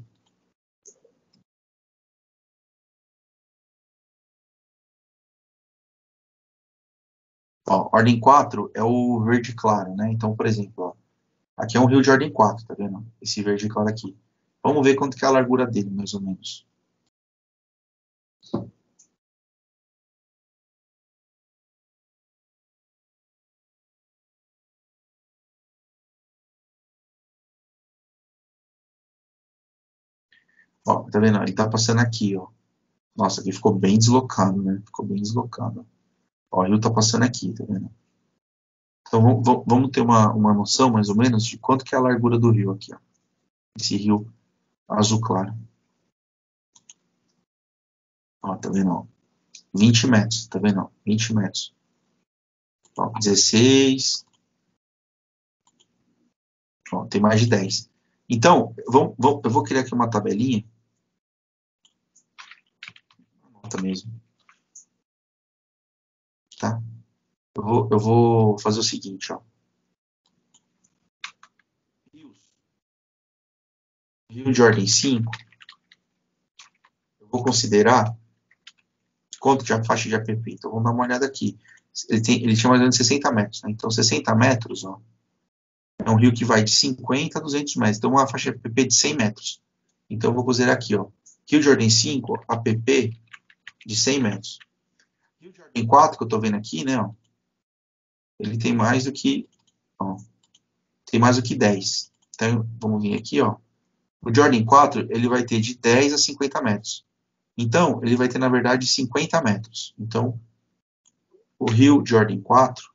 Ó, ordem 4 é o verde claro, né? Então, por exemplo, ó, aqui é um rio de ordem 4, tá vendo? Esse verde claro aqui. Vamos ver quanto que é a largura dele, mais ou menos. Ó, tá vendo? Ele tá passando aqui, ó. Nossa, aqui ficou bem deslocado, né? Ficou bem deslocado. Ó, o rio tá passando aqui, tá vendo? Então, vamos ter uma noção, mais ou menos, de quanto que é a largura do rio aqui, ó. Esse rio azul claro. Ó, tá vendo? Ó, 20 metros, tá vendo? Ó, 20 metros. Ó, 16. Ó, tem mais de 10. Então, eu vou criar aqui uma tabelinha. Nota mesmo. Tá? Eu vou fazer o seguinte, ó. Rio de ordem 5, eu vou considerar quanto de faixa de APP. Então, vamos dar uma olhada aqui. Ele tinha mais ou menos 60 metros. Né? Então, 60 metros, ó, é um rio que vai de 50 a 200 metros. Então, uma faixa de APP de 100 metros. Então, eu vou considerar aqui, ó. Rio de ordem 5, APP de 100 metros. Rio de ordem 4, que eu estou vendo aqui, né, ó, ele tem mais do que, ó, tem mais do que 10. Então, vamos vir aqui, ó. O de ordem 4, ele vai ter de 10 a 50 metros. Então, ele vai ter, na verdade, 50 metros. Então, o rio de ordem 4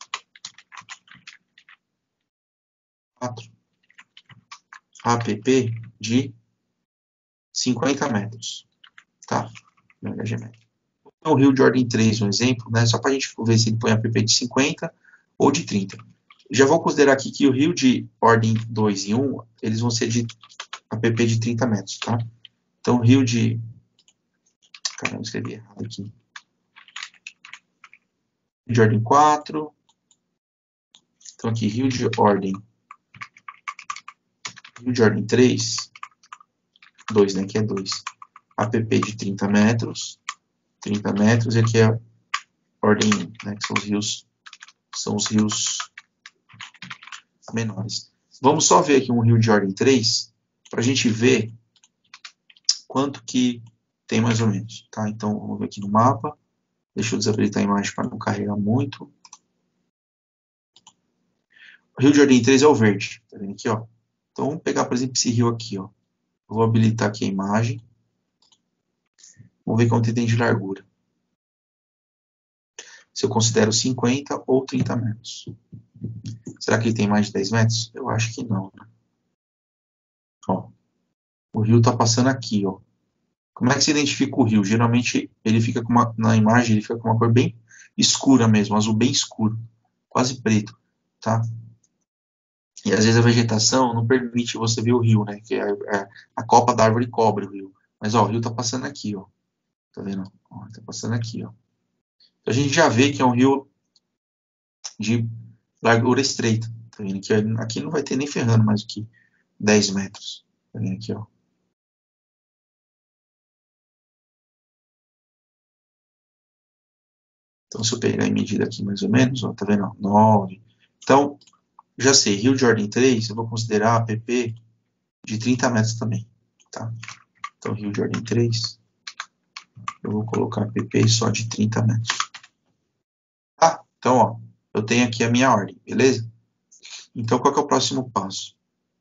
APP de 50 metros. Tá? Então, o rio de ordem 3, um exemplo, né? Só para a gente ver se ele põe APP de 50 ou de 30. Já vou considerar aqui que o rio de ordem 2 e 1, eles vão ser de APP de 30 metros, tá? Então, o rio de... Caramba, escrevi errado aqui. Rio de ordem 4. Então, aqui, rio de ordem 3, 2, né? Aqui é 2. APP de 30 metros. 30 metros, e aqui é ordem 1, né? Que são os rios menores. Vamos só ver aqui um rio de ordem 3, para a gente ver quanto que tem mais ou menos, tá? Então, vamos ver aqui no mapa. Deixa eu desabilitar a imagem para não carregar muito. O rio de ordem 3 é o verde, tá vendo aqui, ó? Então, vamos pegar, por exemplo, esse rio aqui, ó. Eu vou habilitar aqui a imagem. Vamos ver quanto ele tem de largura. Se eu considero 50 ou 30 metros. Será que ele tem mais de 10 metros? Eu acho que não, né? Ó, o rio está passando aqui, ó. Como é que se identifica o rio? Geralmente ele fica com na imagem ele fica com uma cor bem escura mesmo, azul bem escuro, quase preto, tá? E às vezes a vegetação não permite você ver o rio, né? Que a copa da árvore cobre o rio. Mas ó, o rio está passando aqui, ó. Tá vendo? Ó, tá passando aqui, ó. Então, a gente já vê que é um rio de largura estreita. Tá vendo? Que aqui não vai ter nem ferrando mais o que 10 metros. Vem aqui, ó. Então, se eu pegar em medida aqui mais ou menos, ó, tá vendo? 9. Então, já sei, rio de ordem 3, eu vou considerar a PP de 30 metros também, tá? Então, rio de ordem 3, eu vou colocar a PP só de 30 metros. Tá? Então, ó, eu tenho aqui a minha ordem, beleza? Então, qual que é o próximo passo?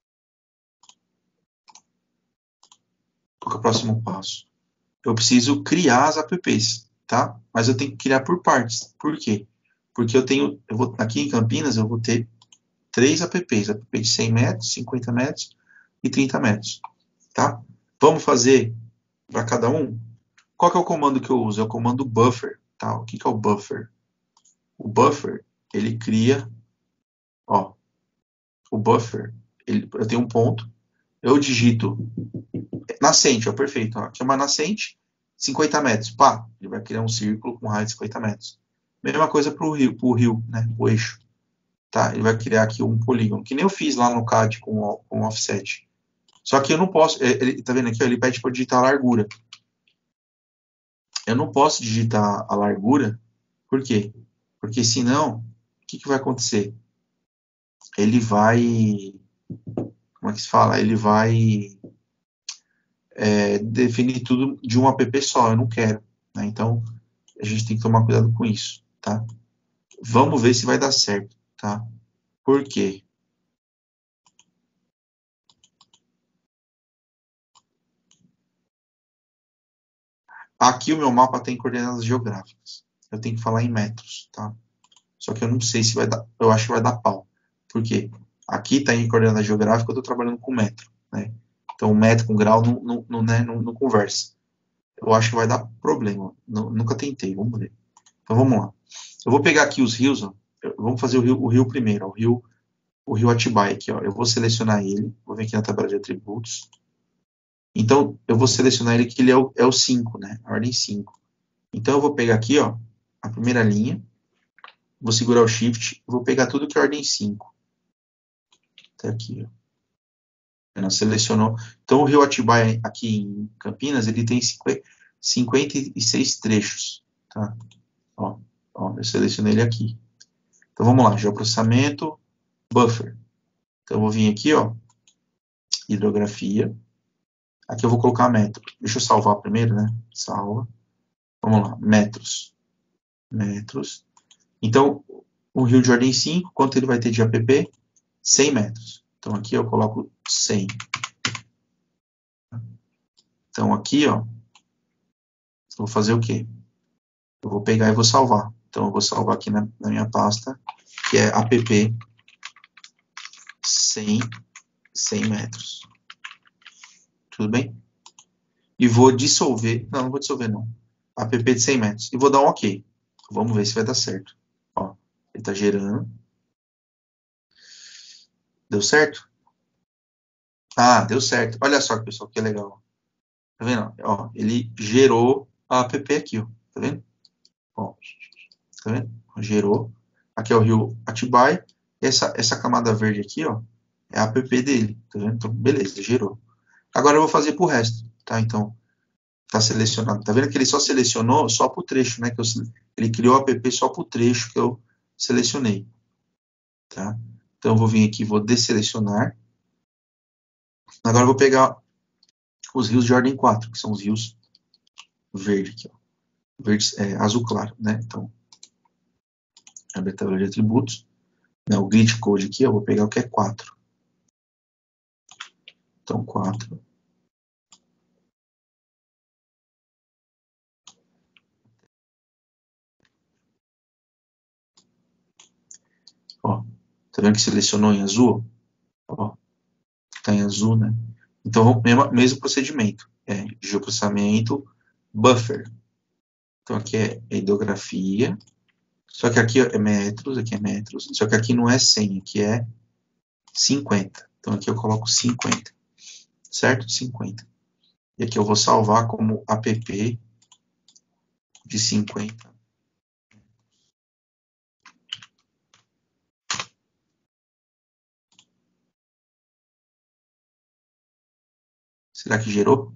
Qual que é o próximo passo? Eu preciso criar as apps, tá? Mas eu tenho que criar por partes. Por quê? Porque aqui em Campinas, eu vou ter 3 apps. App de 100 metros, 50 metros e 30 metros, tá? Vamos fazer para cada um? Qual que é o comando que eu uso? É o comando buffer, tá? O que que é o buffer? O buffer, ele cria, ó, o buffer, eu tenho um ponto, eu digito nascente, ó, perfeito, ó, aqui é uma nascente, 50 metros, pá, ele vai criar um círculo com raio de 50 metros. Mesma coisa para o rio, né, o eixo, tá? Ele vai criar aqui um polígono, que nem eu fiz lá no CAD com offset. Só que eu não posso, ele, tá vendo aqui, ó, ele pede para digitar a largura. Eu não posso digitar a largura, por quê? Porque senão, o que, que vai acontecer? Ele vai, como é que se fala? Ele vai definir tudo de um app só, eu não quero, né? Então, a gente tem que tomar cuidado com isso, tá? Vamos ver se vai dar certo, tá? Por quê? Aqui o meu mapa tem coordenadas geográficas. Eu tenho que falar em metros, tá? Só que eu não sei se vai dar, eu acho que vai dar pau. Por quê? Aqui está em coordenada geográfica, eu estou trabalhando com metro, né? Então, metro com grau não conversa. Eu acho que vai dar problema. Nunca tentei, vamos ver. Então, vamos lá. Eu vou pegar aqui os rios, ó. Vamos fazer o rio primeiro, ó. O rio Atibaia aqui, ó. Eu vou selecionar ele, vou vir aqui na tabela de atributos. Então, eu vou selecionar ele que ele é o 5, né? A ordem 5. Então, eu vou pegar aqui, ó, a primeira linha, vou segurar o Shift, vou pegar tudo que é ordem 5. Tá aqui, ó. Ela selecionou. Então, o rio Atibaia aqui em Campinas, ele tem 56 trechos, tá? Ó, eu selecionei ele aqui. Então, vamos lá, geoprocessamento, buffer. Então, eu vou vir aqui, ó, hidrografia. Aqui eu vou colocar metro. Deixa eu salvar primeiro, né? Salva. Vamos lá, metros. Metros. Então, o rio de ordem 5, quanto ele vai ter de app? 100 metros. Então, aqui eu coloco 100. Então, aqui, ó, eu vou fazer o quê? Eu vou pegar e vou salvar. Então, eu vou salvar aqui na minha pasta, que é app 100 metros. Tudo bem? E vou dissolver. Não vou dissolver, não. App de 100 metros. E vou dar um OK. Vamos ver se vai dar certo. Ó, ele está gerando. Deu certo? Ah, deu certo. Olha só, pessoal, que legal. Tá vendo? Ó, ele gerou a app aqui, ó. Tá vendo? Ó, tá vendo? Gerou. Aqui é o rio Atibaia. Essa camada verde aqui, ó, é a app dele. Tá vendo? Então, beleza, gerou. Agora eu vou fazer pro resto, tá? Então, tá selecionado. Tá vendo que ele só selecionou só pro trecho, né? Ele criou a app só pro trecho que eu selecionei, tá? Então, eu vou vir aqui, vou desselecionar. Agora eu vou pegar os rios de ordem 4, que são os rios verde aqui, ó. Verde, azul claro, né? Então, abre a tabela de atributos. Né? O grid code aqui, eu vou pegar o que é 4. Então, 4. Ó, tá vendo que selecionou em azul? Ó, tá em azul, né? Então, mesmo procedimento. Geoprocessamento, buffer. Então, aqui é hidrografia. Só que aqui é metros, aqui é metros. Só que aqui não é 100, aqui é 50. Então, aqui eu coloco 50. Certo? 50. E aqui eu vou salvar como app de 50. Será que gerou?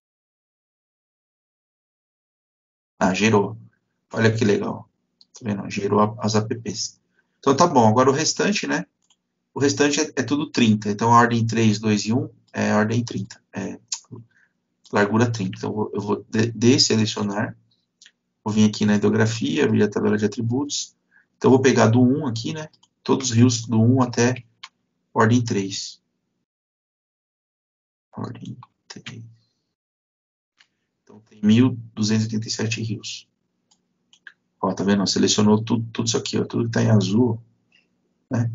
Ah, gerou. Olha que legal. Tá vendo? Gerou as apps. Então tá bom. Agora o restante, né? O restante é tudo 30. Então a ordem 3, 2 e 1 é a ordem 30. É largura 30. Então eu vou desselecionar. Vou vir aqui na ideografia, abrir a tabela de atributos. Então eu vou pegar do 1 aqui, né? Todos os rios do 1 até ordem 3. Ordem 3. Então tem 1.287 rios. Ó, tá vendo? Selecionou tudo isso aqui, ó, tudo que tá em azul, né?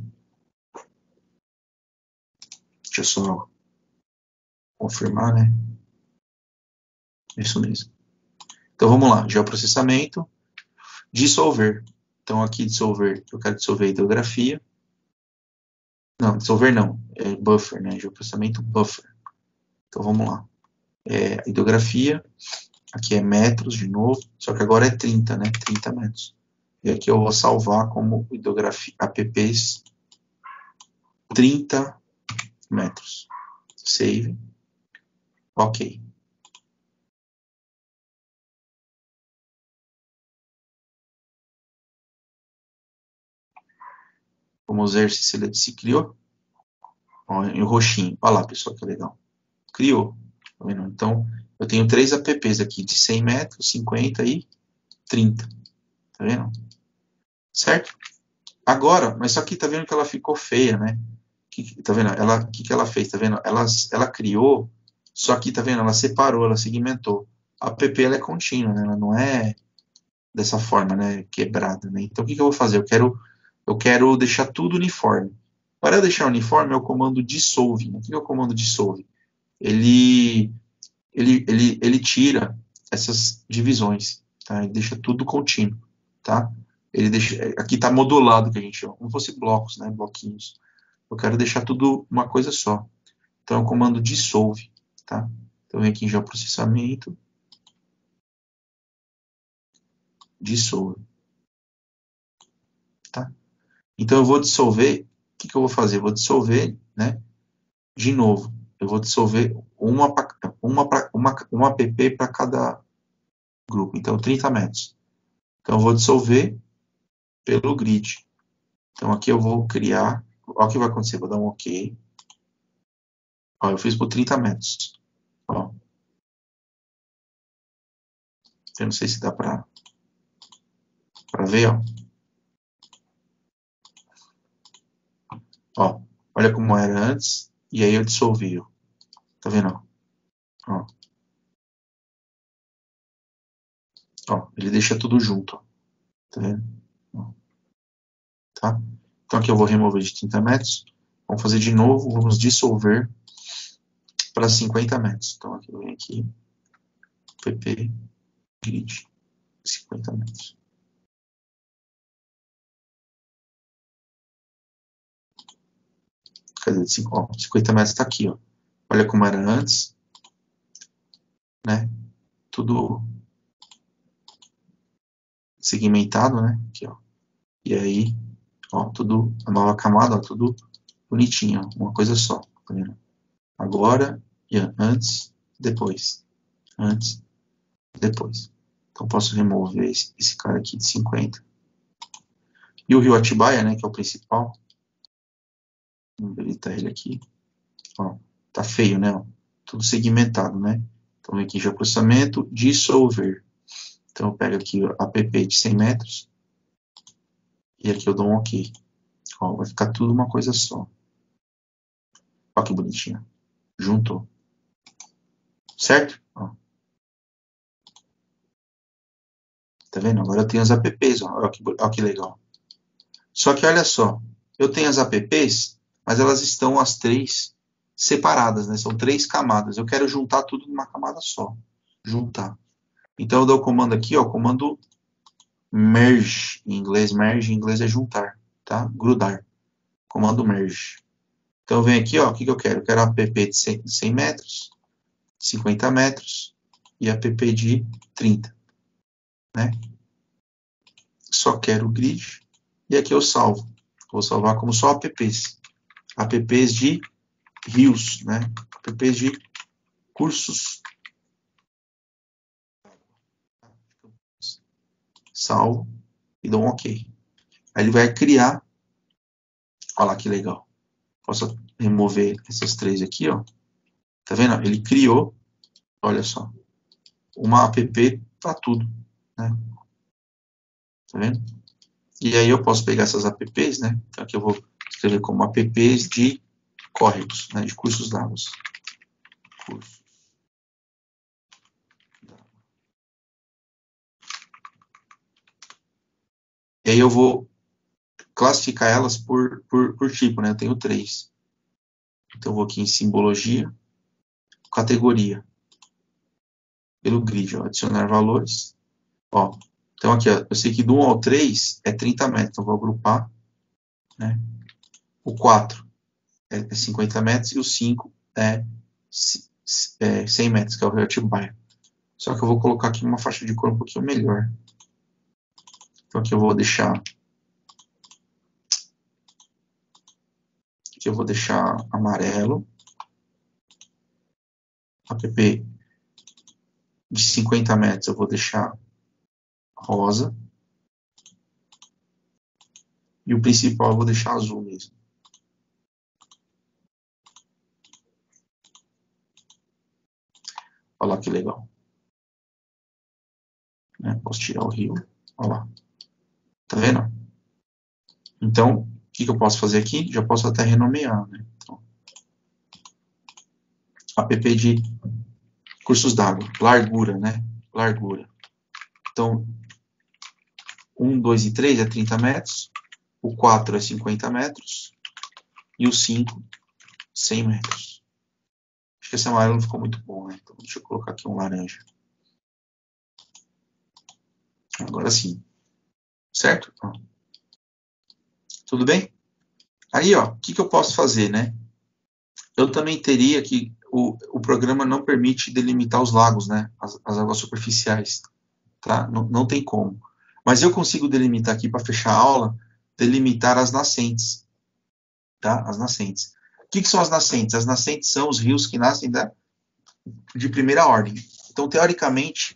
Deixa eu só confirmar, né? Isso mesmo. Então vamos lá, geoprocessamento, dissolver. Então aqui dissolver, eu quero dissolver a ideografia. Não, dissolver não, é buffer, né? Geoprocessamento buffer. Então vamos lá. Ideografia, aqui é metros de novo, só que agora é 30, né? 30 metros. E aqui eu vou salvar como ideografia apps 30 metros. Save. Ok. Vamos ver se criou. Ó, em roxinho. Olha lá, pessoal, que legal. Criou. Tá vendo? Então, eu tenho 3 apps aqui de 100 metros, 50 e 30. Tá vendo? Certo? Agora, mas só que tá vendo que ela ficou feia, né? Tá vendo? O que ela fez? Tá vendo? Ela criou, só que, tá vendo? Ela separou, ela segmentou. A app, ela é contínua, né? Ela não é dessa forma, né? Quebrada, né? Então, o que eu vou fazer? Eu quero deixar tudo uniforme. Para eu deixar uniforme, é o comando dissolve. Né? O que é o comando dissolve? Ele tira essas divisões, tá? Ele deixa tudo contínuo, tá? Ele deixa, aqui está modulado, que a gente chama, como se fosse blocos, né? Bloquinhos. Eu quero deixar tudo uma coisa só. Então, é o comando dissolve, tá? Então, vem aqui em geoprocessamento, dissolve, tá? Então, eu vou dissolver, o que eu vou fazer? Eu vou dissolver, né? De novo, eu vou dissolver uma app para cada grupo. Então, 30 metros. Então, eu vou dissolver pelo grid. Então, aqui eu vou criar. Olha o que vai acontecer. Vou dar um OK. Ó, eu fiz por 30 metros. Ó. Eu não sei se dá para ver. Ó. Olha como era antes. E aí eu dissolvi. Ó. Tá vendo? Ó. Ó. Ele deixa tudo junto. Ó. Tá vendo? Ó. Tá? Então, aqui eu vou remover de 30 metros. Vamos fazer de novo. Vamos dissolver para 50 metros. Então, aqui eu venho aqui. PP grid 50 metros. Cadê? 50 metros está aqui, ó. Olha como era antes, né? Tudo segmentado, né? Aqui, ó. E aí, ó, tudo, a nova camada, ó, tudo bonitinho, ó, uma coisa só, tá vendo? Agora, e antes, depois. Antes, depois. Então, posso remover esse cara aqui de 50. E o rio Atibaia, né, que é o principal. Vamos habilitar ele aqui. Ó, tá feio, né? Ó, tudo segmentado, né? Então, vem aqui já processamento, dissolver. Então, eu pego aqui a app de 100 metros. E aqui eu dou um OK. Ó, vai ficar tudo uma coisa só. Olha que bonitinho. Juntou. Certo? Ó. Tá vendo? Agora eu tenho as apps. Ó. Olha que legal. Só que olha só. Eu tenho as apps, mas elas estão as 3 separadas, né? São 3 camadas. Eu quero juntar tudo numa camada só. Juntar. Então eu dou o comando aqui, ó. Comando merge. Em inglês é juntar. Tá? Grudar. Comando merge. Então eu venho aqui, ó. O que eu quero? Eu quero a app de 100 metros. 50 metros e app de 30, né? Só quero o grid e aqui eu salvo. Vou salvar como só apps de rios, né? Apps de cursos. Salvo e dou um OK. Aí ele vai criar. Olha lá que legal. Posso remover essas três aqui, ó. Tá vendo? Ele criou, olha só, uma app para tudo, né? Tá vendo? E aí eu posso pegar essas apps, né? Então aqui eu vou escrever como apps de córregos, né? De cursos d'água. Cursos. E aí eu vou classificar elas por tipo, né? Eu tenho 3. Então eu vou aqui em simbologia, categoria, pelo grid, ó, adicionar valores. Ó, então aqui, ó, eu sei que do 1 ao 3 é 30 metros, então eu vou agrupar, né? O 4 é 50 metros e o 5 é 100 metros, que é o Relative Buyer. Só que eu vou colocar aqui uma faixa de cor um pouquinho melhor. Então aqui eu vou deixar amarelo. App de 50 metros eu vou deixar rosa. E o principal eu vou deixar azul mesmo. Olha lá que legal. Né? Posso tirar o rio. Olha lá. Tá vendo? Então, o que eu posso fazer aqui? Já posso até renomear. Né? Então, app de cursos d'água. Largura, né? Largura. Então, 1, 2 e 3 é 30 metros. O 4 é 50 metros. E o 5, 100 metros. Acho que esse amarelo não ficou muito bom, né? Então, deixa eu colocar aqui um laranja. Agora sim. Certo? Tudo bem? Aí, ó, o que eu posso fazer, né? Eu também teria que... O programa não permite delimitar os lagos, né? As águas superficiais. Tá? Não tem como. Mas eu consigo delimitar aqui, para fechar a aula, delimitar as nascentes. Tá? As nascentes. O que são as nascentes? As nascentes são os rios que nascem de primeira ordem. Então, teoricamente,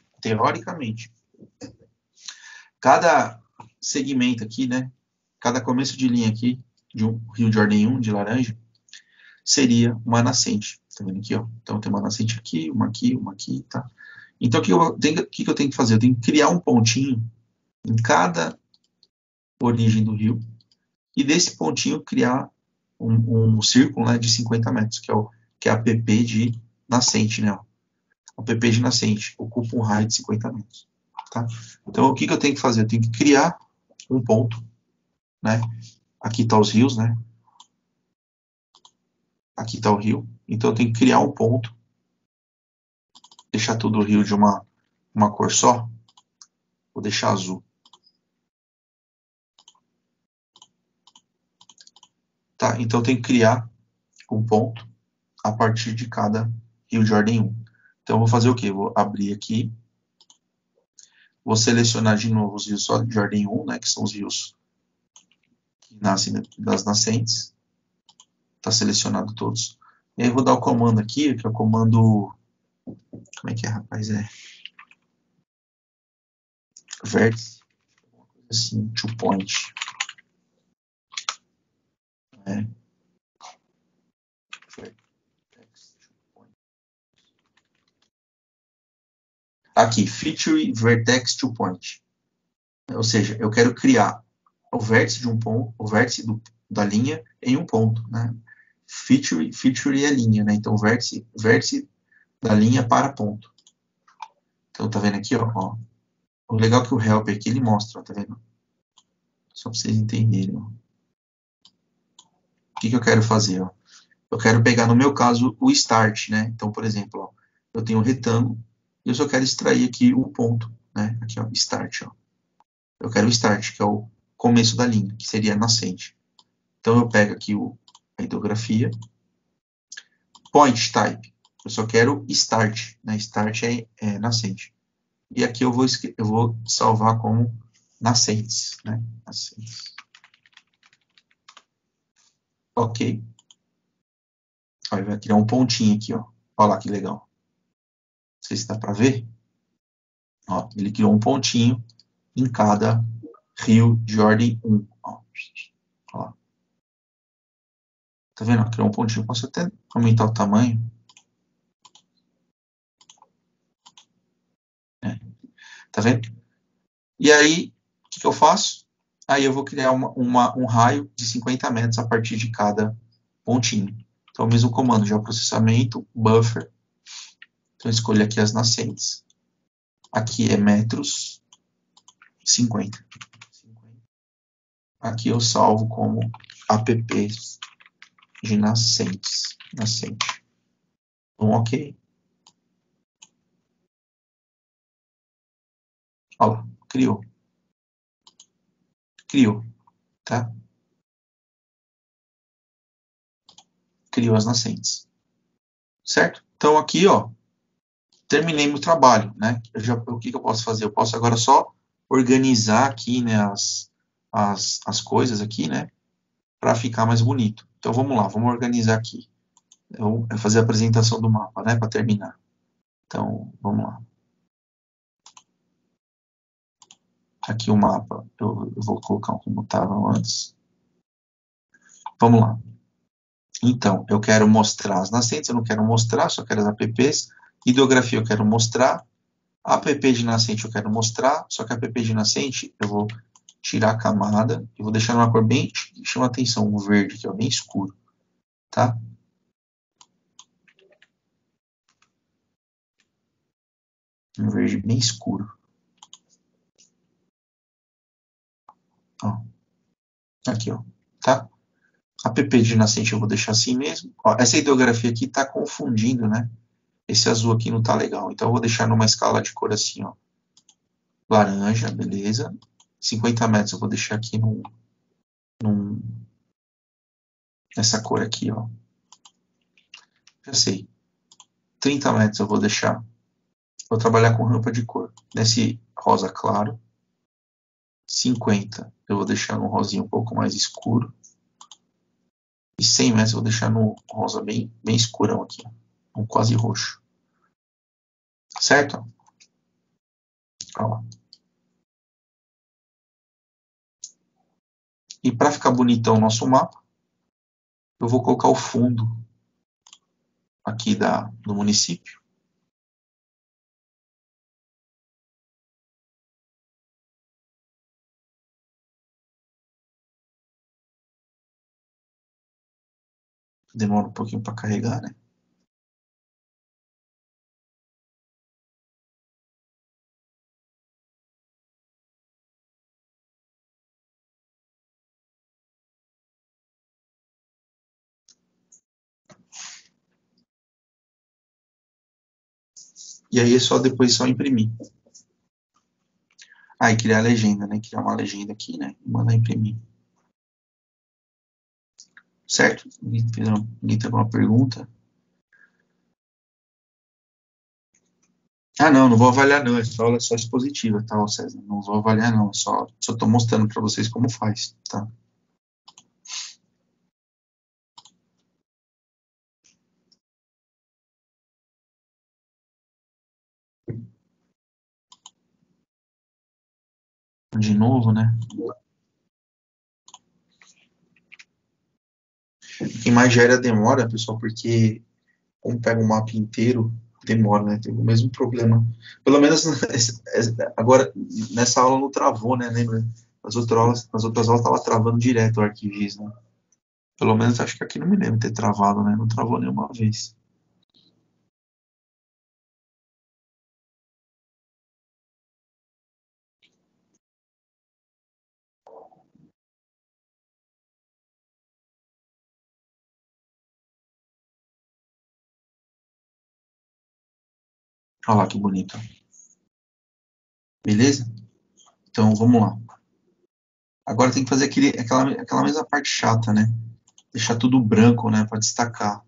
cada segmento aqui, né? Cada começo de linha aqui, de um rio de ordem 1, de laranja, seria uma nascente. Tá vendo aqui, ó? Então, tem uma nascente aqui, tá? Então, o que eu tenho que fazer? Eu tenho que criar um pontinho em cada origem do rio e desse pontinho criar um círculo, né, de 50 metros, que é a app de nascente, né? A app de nascente ocupa um raio de 50 metros. Tá? Então, o que eu tenho que fazer? Eu tenho que criar um ponto, né? Aqui está os rios, né? Aqui está o rio. Então, eu tenho que criar um ponto, deixar todo o rio de uma cor só. Vou deixar azul. Tá? Então, eu tenho que criar um ponto a partir de cada rio de ordem 1. Então, eu vou fazer o quê? Vou abrir aqui. Vou selecionar de novo os rios só de ordem 1, né? Que são os rios que nascem das nascentes. Está selecionado todos. E aí, eu vou dar o comando aqui, que é o comando... Como é que é, rapaz? Vértice. Assim, to point. Aqui, feature vertex to point. Ou seja, eu quero criar o vértice de um ponto, o vértice da linha em um ponto, né? Feature é linha, né? Então, vértice da linha para ponto. Então, tá vendo aqui, ó. O legal é que o help aqui, ele mostra, ó, tá vendo? Só para vocês entenderem, ó. O que eu quero fazer, ó? Eu quero pegar, no meu caso, o start, né? Então, por exemplo, ó, eu tenho um retângulo e eu só quero extrair aqui o ponto, né? Aqui, ó, start, ó. Eu quero o start, que é o começo da linha, que seria a nascente. Então, eu pego aqui a hidrografia. Point type, eu só quero start, né? Start é nascente. E aqui eu vou salvar como nascentes, né? Nascentes. Ok. Aí vai criar um pontinho aqui, ó. Olha lá que legal. sei se dá para ver. Ó, ele criou um pontinho em cada rio de ordem 1. Ó. Tá vendo? Criou um pontinho. Posso até aumentar o tamanho. Tá vendo? E aí, o que eu faço? Aí eu vou criar um raio de 50 metros a partir de cada pontinho. Então, o mesmo comando de processamento, buffer. Então, eu escolho aqui as nascentes. Aqui é metros 50. Aqui eu salvo como app de nascentes. Nascente. Então, ok. Olha lá, criou. Criou, tá? Criou as nascentes. Certo? Então, aqui, ó, terminei meu trabalho, né? O que eu posso fazer? Eu posso agora só organizar aqui, né, as coisas aqui, né, para ficar mais bonito. Então, vamos lá, vamos organizar aqui. Eu vou fazer a apresentação do mapa, né, para terminar. Então, vamos lá. Aqui o mapa, eu vou colocar como estava antes. Vamos lá. Então, eu quero mostrar as nascentes, eu não quero mostrar, só quero as apps. Hidrografia eu quero mostrar. App de nascente eu quero mostrar, só que a app de nascente eu vou tirar a camada e vou deixar numa cor bem, chama atenção, um verde que é bem escuro, tá? Um verde bem escuro. Ó. Aqui, ó, tá? A app de nascente eu vou deixar assim mesmo. Ó, essa hidrografia aqui tá confundindo, né? Esse azul aqui não tá legal, então eu vou deixar numa escala de cor assim, ó. Laranja, beleza. 50 metros eu vou deixar aqui num, nessa cor aqui, ó. Já sei. 30 metros eu vou deixar. Vou trabalhar com rampa de cor. Nesse rosa claro. 50 eu vou deixar no rosinho um pouco mais escuro. E 100 metros eu vou deixar no rosa bem escurão aqui. Um quase roxo. Certo? Ó. E para ficar bonitão o nosso mapa, eu vou colocar o fundo aqui do município. Demora um pouquinho para carregar, né? E aí é só depois só imprimir. Ah, e criar a legenda, né? Criar uma legenda aqui, né? E mandar imprimir. Certo? Ninguém tem alguma pergunta? Ah, não vou avaliar não, é só aula só expositiva, tá, César? Não vou avaliar não, só estou mostrando para vocês como faz, tá? De novo, né? O que mais gera demora, pessoal, porque como pega o mapa inteiro, demora, né? Tem o mesmo problema. Pelo menos agora, nessa aula não travou, né? Lembra? Nas outras aulas estava travando direto o ArcGIS, né? Pelo menos acho que aqui não me lembro de ter travado, né? Não travou nenhuma vez. Olha lá que bonito. Beleza? Então vamos lá. Agora tem que fazer aquela mesma parte chata, né? Deixar tudo branco, né? Para destacar.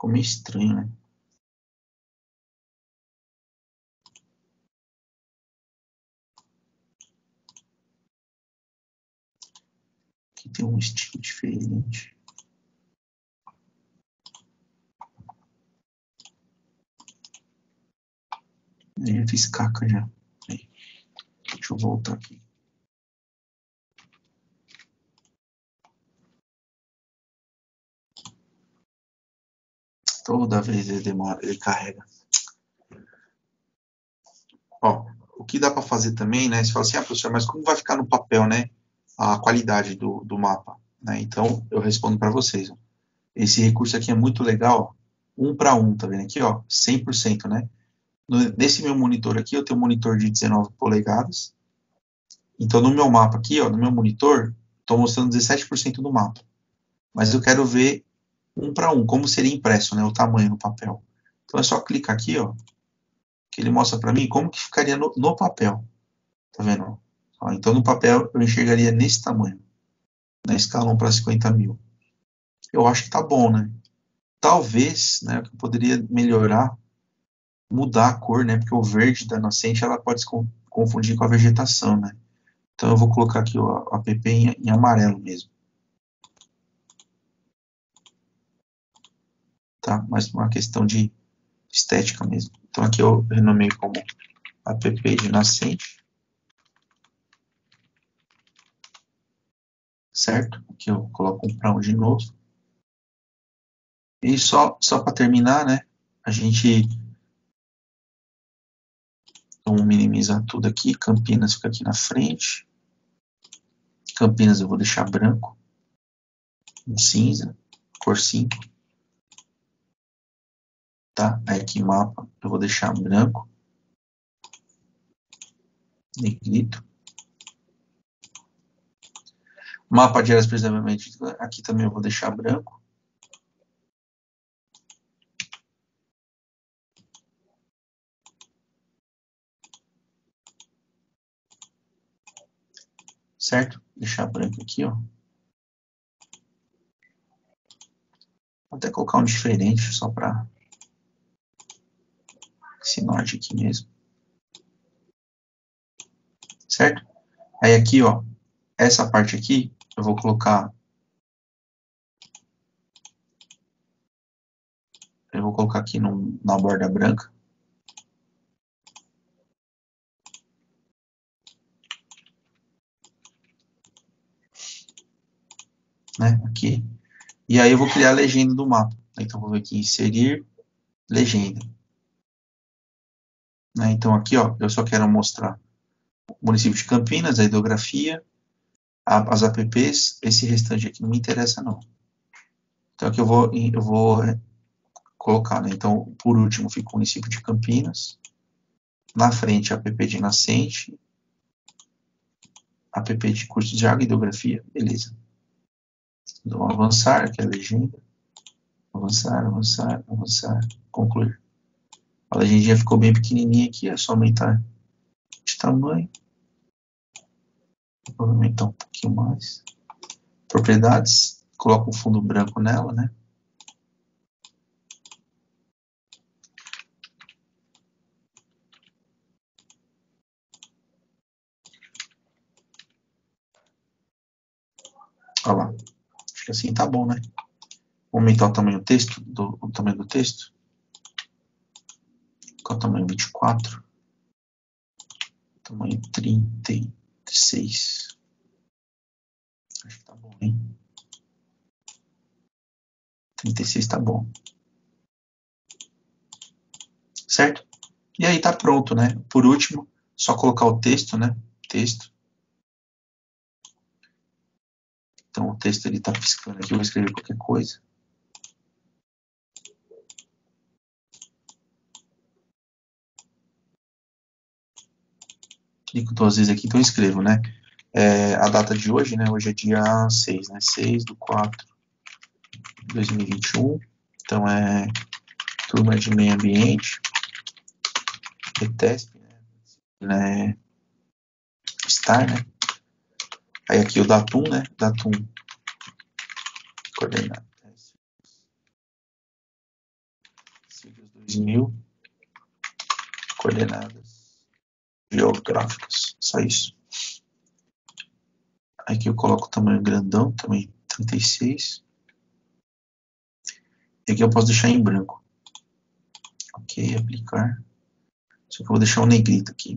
Ficou meio estranho, né? Aqui tem um estilo diferente. Eu já fiz caca já. Aí, deixa eu voltar aqui. Toda vez ele demora, ele carrega. Ó, o que dá para fazer também, né? Você fala assim, professor, mas como vai ficar no papel, né? A qualidade do mapa, né? Então, eu respondo para vocês. Ó. Esse recurso aqui é muito legal, 1 para 1, tá vendo aqui, ó? 100%, né? Nesse meu monitor aqui, eu tenho um monitor de 19 polegadas. Então, no meu mapa aqui, ó, no meu monitor, estou mostrando 17% do mapa. Mas eu quero ver 1 para 1, como seria impresso, né? O tamanho no papel. Então, é só clicar aqui, ó, que ele mostra para mim como que ficaria no papel. Tá vendo? Ó, então, no papel, eu enxergaria nesse tamanho, na escala 1 para 50 mil. Eu acho que tá bom, né? Talvez, né, o que eu poderia melhorar, mudar a cor, né? Porque o verde da nascente, ela pode se confundir com a vegetação, né? Então, eu vou colocar aqui o app em amarelo mesmo. Tá? Mas uma questão de estética mesmo. Então, aqui eu renomeei como app de nascente. Certo? Aqui eu coloco um para um de novo. E só para terminar, né? A gente vamos minimizar tudo aqui. Campinas fica aqui na frente. Campinas eu vou deixar branco. Em cinza. Cor 5. Tá? Aí aqui mapa eu vou deixar branco. Negrito. Mapa de áreas preservamente. Aqui também eu vou deixar branco. Certo? Deixar branco aqui, ó. Vou até colocar um diferente, só para esse norte aqui mesmo. Certo? Aí aqui, ó, essa parte aqui, eu vou colocar... Eu vou colocar aqui na borda branca. Né, aqui. E aí eu vou criar a legenda do mapa. Então, vou vir aqui, inserir legenda. Né, então, aqui, ó, eu só quero mostrar o município de Campinas, a hidrografia, as apps, esse restante aqui não me interessa, não. Então, aqui eu vou colocar, né? Então, por último, fica o município de Campinas. Na frente, a app de nascente. App de curso de água e hidrografia. Beleza. Então, avançar, que é a legenda. Avançar, avançar, avançar. Concluir. A legendinha ficou bem pequenininha aqui, é só aumentar de tamanho. Vou aumentar um pouquinho mais. Propriedades. Coloco um fundo branco nela, né? Olha lá. Acho que assim tá bom, né? Vou aumentar o tamanho do texto. Qual é o tamanho? 24. Tamanho 36. Acho que tá bom, hein? 36 tá bom. Certo? E aí tá pronto, né? Por último, só colocar o texto, né? Texto. Então o texto ele tá piscando aqui, eu vou escrever qualquer coisa. Clico duas vezes aqui, então eu escrevo, né? A data de hoje, né? Hoje é dia 6, né? 6/4/2021. Então é turma de meio ambiente, ETESP, né? STAR, né? Aí aqui o datum, né? Datum coordenado. 1000 coordenadas geográficas. Só isso. Aqui eu coloco o tamanho grandão, também 36. E aqui eu posso deixar em branco. Ok, aplicar. Só que eu vou deixar um negrito aqui.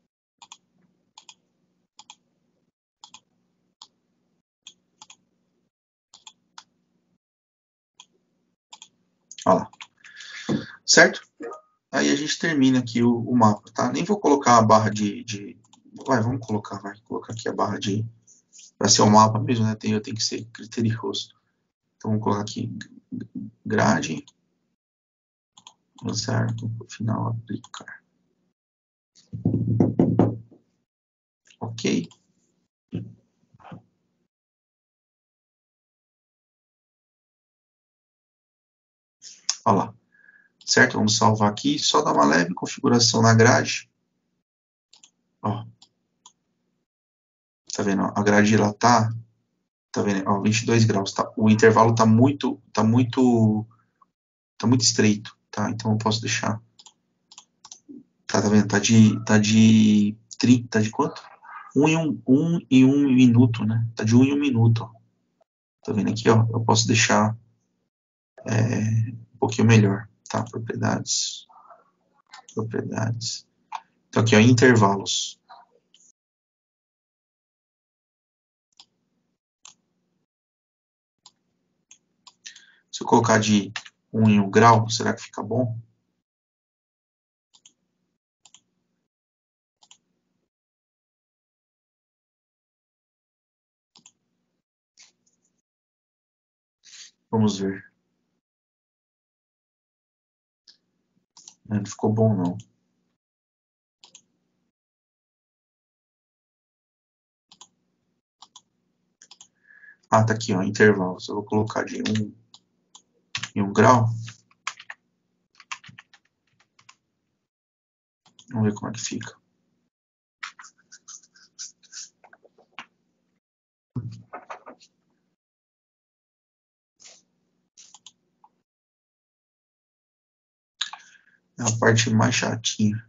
Olha lá. Certo? Aí a gente termina aqui o mapa, tá? Nem vou colocar a barra vamos colocar, vai colocar aqui a barra de... Para ser o mapa mesmo, né? Eu tenho que ser criterioso. Então vamos colocar aqui grade, lançar, no final aplicar. Ok. Olha lá. Certo? Vamos salvar aqui. Só dar uma leve configuração na grade. Ó. Tá vendo? A grade ela tá vendo? Ó, 22 graus. Tá? O intervalo tá muito estreito, tá? Então eu posso deixar. Tá vendo? Tá de 30, tá de quanto? 1 em 1 minuto, né? Tá de 1 em 1 minuto, ó. Tá vendo aqui, ó? Eu posso deixar um pouquinho melhor, tá? Propriedades. Então aqui, ó, intervalos. Se eu colocar de 1 em 1 grau, será que fica bom? Vamos ver. Não ficou bom, não. Ah, tá aqui, ó, intervalos. Eu vou colocar de 1 em 1 grau. Vamos ver como é que fica. É a parte mais chatinha.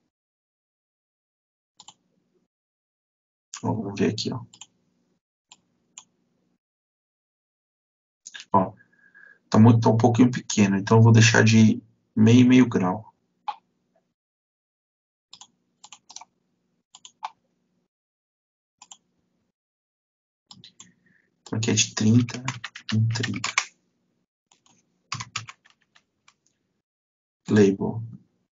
Vamos ver aqui, ó. Ó, tá um pouquinho pequeno, então eu vou deixar de meio grau. Então aqui é de 30 em 30. Label.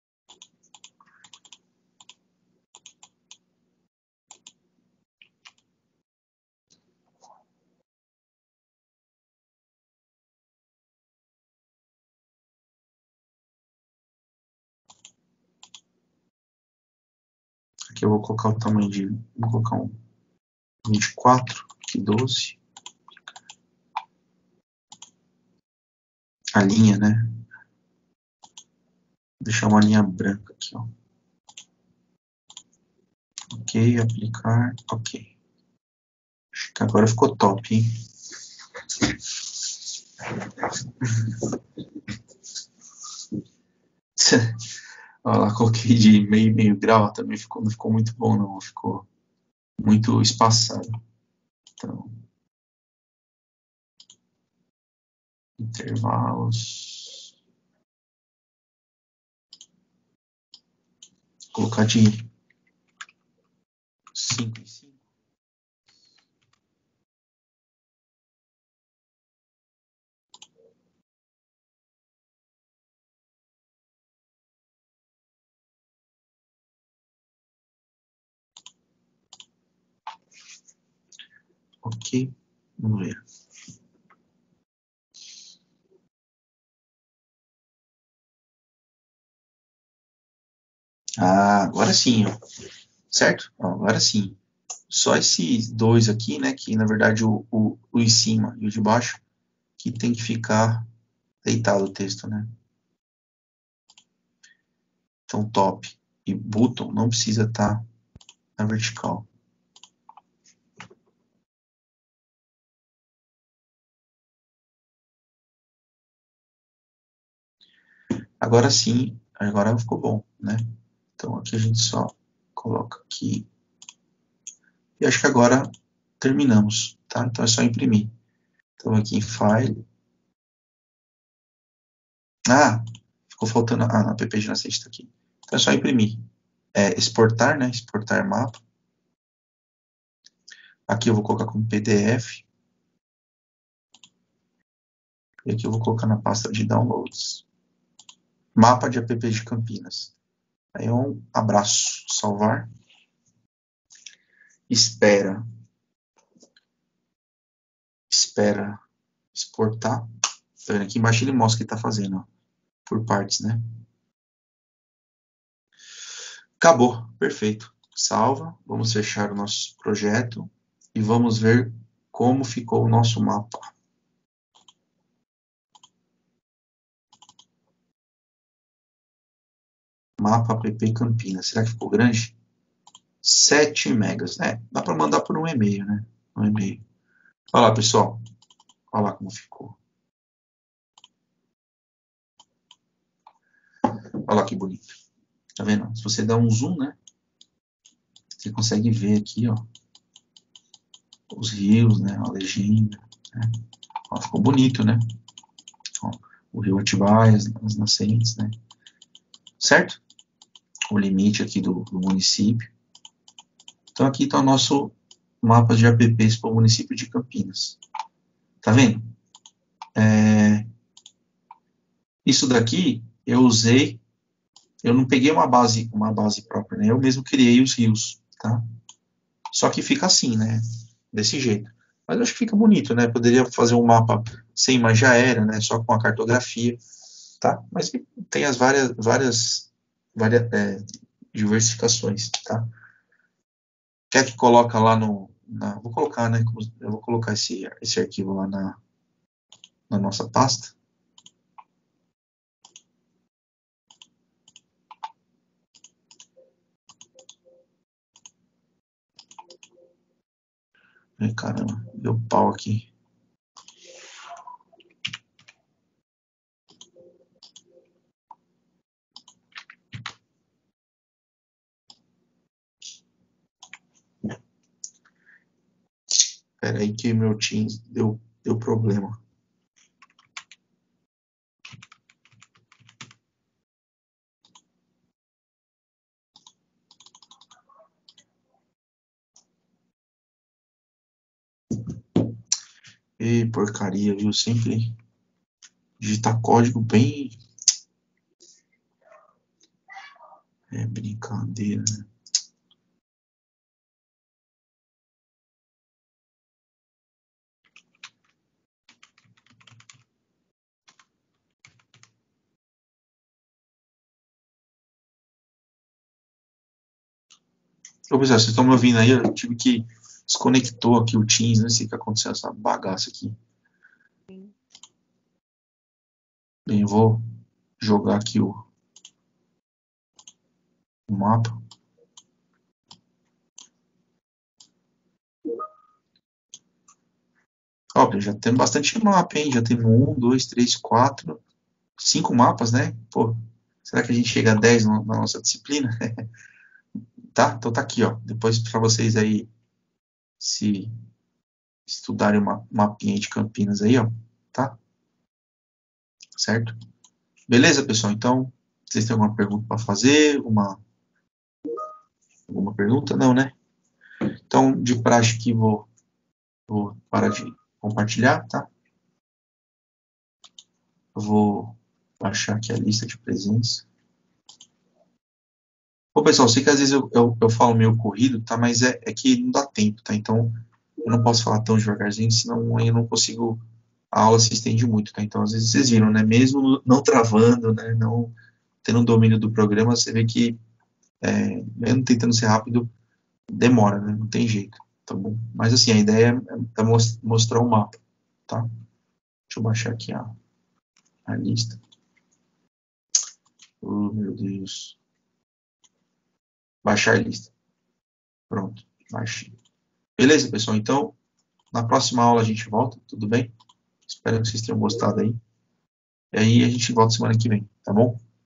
Aqui eu vou colocar o tamanho de... Vou colocar um 24, aqui 12. A linha, né? Vou deixar uma linha branca aqui, ó. Ok, aplicar, ok. Acho que agora ficou top, hein? Olha lá, coloquei de meio grau, também não ficou muito bom, não. Ficou muito espaçado. Então, intervalos. Vou colocar de 5 em 5. Ok, vamos ver. Ah, agora sim, ó. Certo? Ó, agora sim. Só esses dois aqui, né? Que na verdade o em cima e o de baixo, que tem que ficar deitado o texto, né? Então, top e button não precisa estar na vertical. Agora sim, agora ficou bom, né? Então aqui a gente só coloca aqui. E acho que agora terminamos, tá? Então é só imprimir. Então aqui em File. Ah, ficou faltando. Ah, na app de nascente está aqui. Então é só imprimir. Exportar, né? Exportar mapa. Aqui eu vou colocar como PDF. E aqui eu vou colocar na pasta de downloads. Mapa de app de Campinas. Aí um abraço. Salvar. Espera. Espera exportar. Tá vendo? Aqui embaixo ele mostra o que está fazendo, ó, por partes, né? Acabou, perfeito. Salva, vamos fechar o nosso projeto e vamos ver como ficou o nosso mapa. Mapa app Campinas. Será que ficou grande? 7 megas, né? Dá para mandar por um e-mail, né? Um e-mail. Olha lá, pessoal. Olha lá como ficou. Olha lá que bonito. Tá vendo? Se você der um zoom, né? Você consegue ver aqui, ó, os rios, né? A legenda. Né? Ó, ficou bonito, né? Ó, o rio Atibaia, as nascentes, né? Certo? O limite aqui do município. Então aqui está o nosso mapa de apps para o município de Campinas. Tá vendo? Isso daqui eu usei, eu não peguei uma base própria, né? Eu mesmo criei os rios, tá? Só que fica assim, né? Desse jeito. Mas eu acho que fica bonito, né? Poderia fazer um mapa sem imagem aérea, né? Só com a cartografia, tá? Mas tem as várias diversificações, tá? Quer que coloca lá vou colocar, né? Eu vou colocar esse arquivo lá na nossa pasta. Ai, caramba, deu pau aqui. Espera aí que meu Teams deu problema. Ê, porcaria, viu? Sempre digitar código bem... É brincadeira, né? Ô, pessoal, vocês estão me ouvindo aí? Eu tive que desconectou aqui o Teams, não sei o que aconteceu, essa bagaça aqui. Bem, eu vou jogar aqui o mapa. Ó, já temos bastante mapa, hein? Já temos 1, 2, 3, 4, 5 mapas, né? Pô, será que a gente chega a 10 na nossa disciplina? Tá? Então tá aqui, ó. Depois para vocês aí se estudarem uma mapinha de Campinas aí, ó. Tá? Certo? Beleza, pessoal? Então, vocês têm alguma pergunta para fazer? Alguma pergunta? Não, né? Então, de praxe aqui, vou parar de compartilhar, tá? Eu vou baixar aqui a lista de presença. Ô, pessoal, sei que às vezes eu falo meio corrido, tá? Mas é que não dá tempo, tá? Então, eu não posso falar tão devagarzinho, senão eu não consigo... A aula se estende muito, tá? Então, às vezes vocês viram, né? Mesmo não travando, né? Não tendo um domínio do programa, você vê que, mesmo tentando ser rápido, demora, né? Não tem jeito, tá bom? Mas, assim, a ideia é mostrar o mapa, tá? Deixa eu baixar aqui a lista. Oh, meu Deus. Baixar a lista. Pronto, baixei. Beleza, pessoal? Então, na próxima aula a gente volta, tudo bem? Espero que vocês tenham gostado aí. E aí a gente volta semana que vem, tá bom?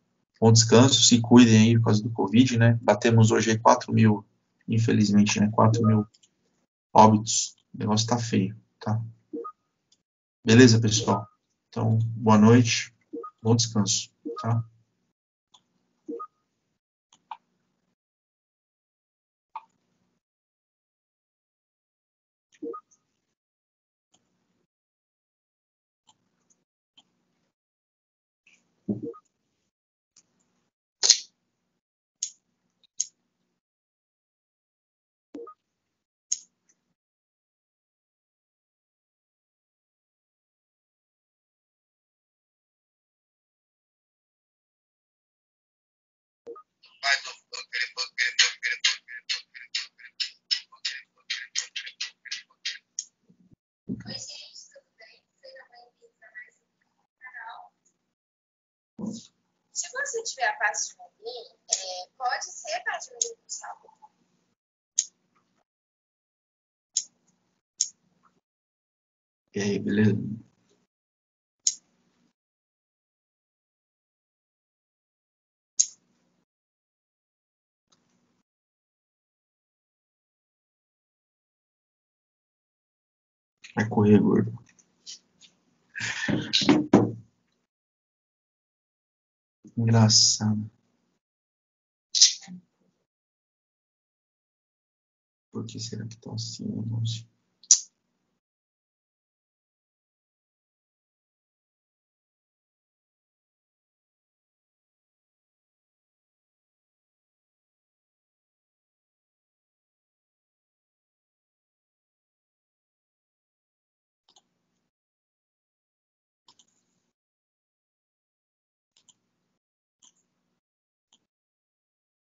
Bom descanso, se cuidem aí por causa do Covid, né? Batemos hoje aí 4 mil, infelizmente, né? 4 mil óbitos. O negócio tá feio, tá? Beleza, pessoal? Então, boa noite, bom descanso, tá? Se você tiver a parte de ouvir, pode ser a parte de ouvir, sabe? E aí, beleza? Vai correr, gordo. Engraçado. Por que será que tá assim, irmãos?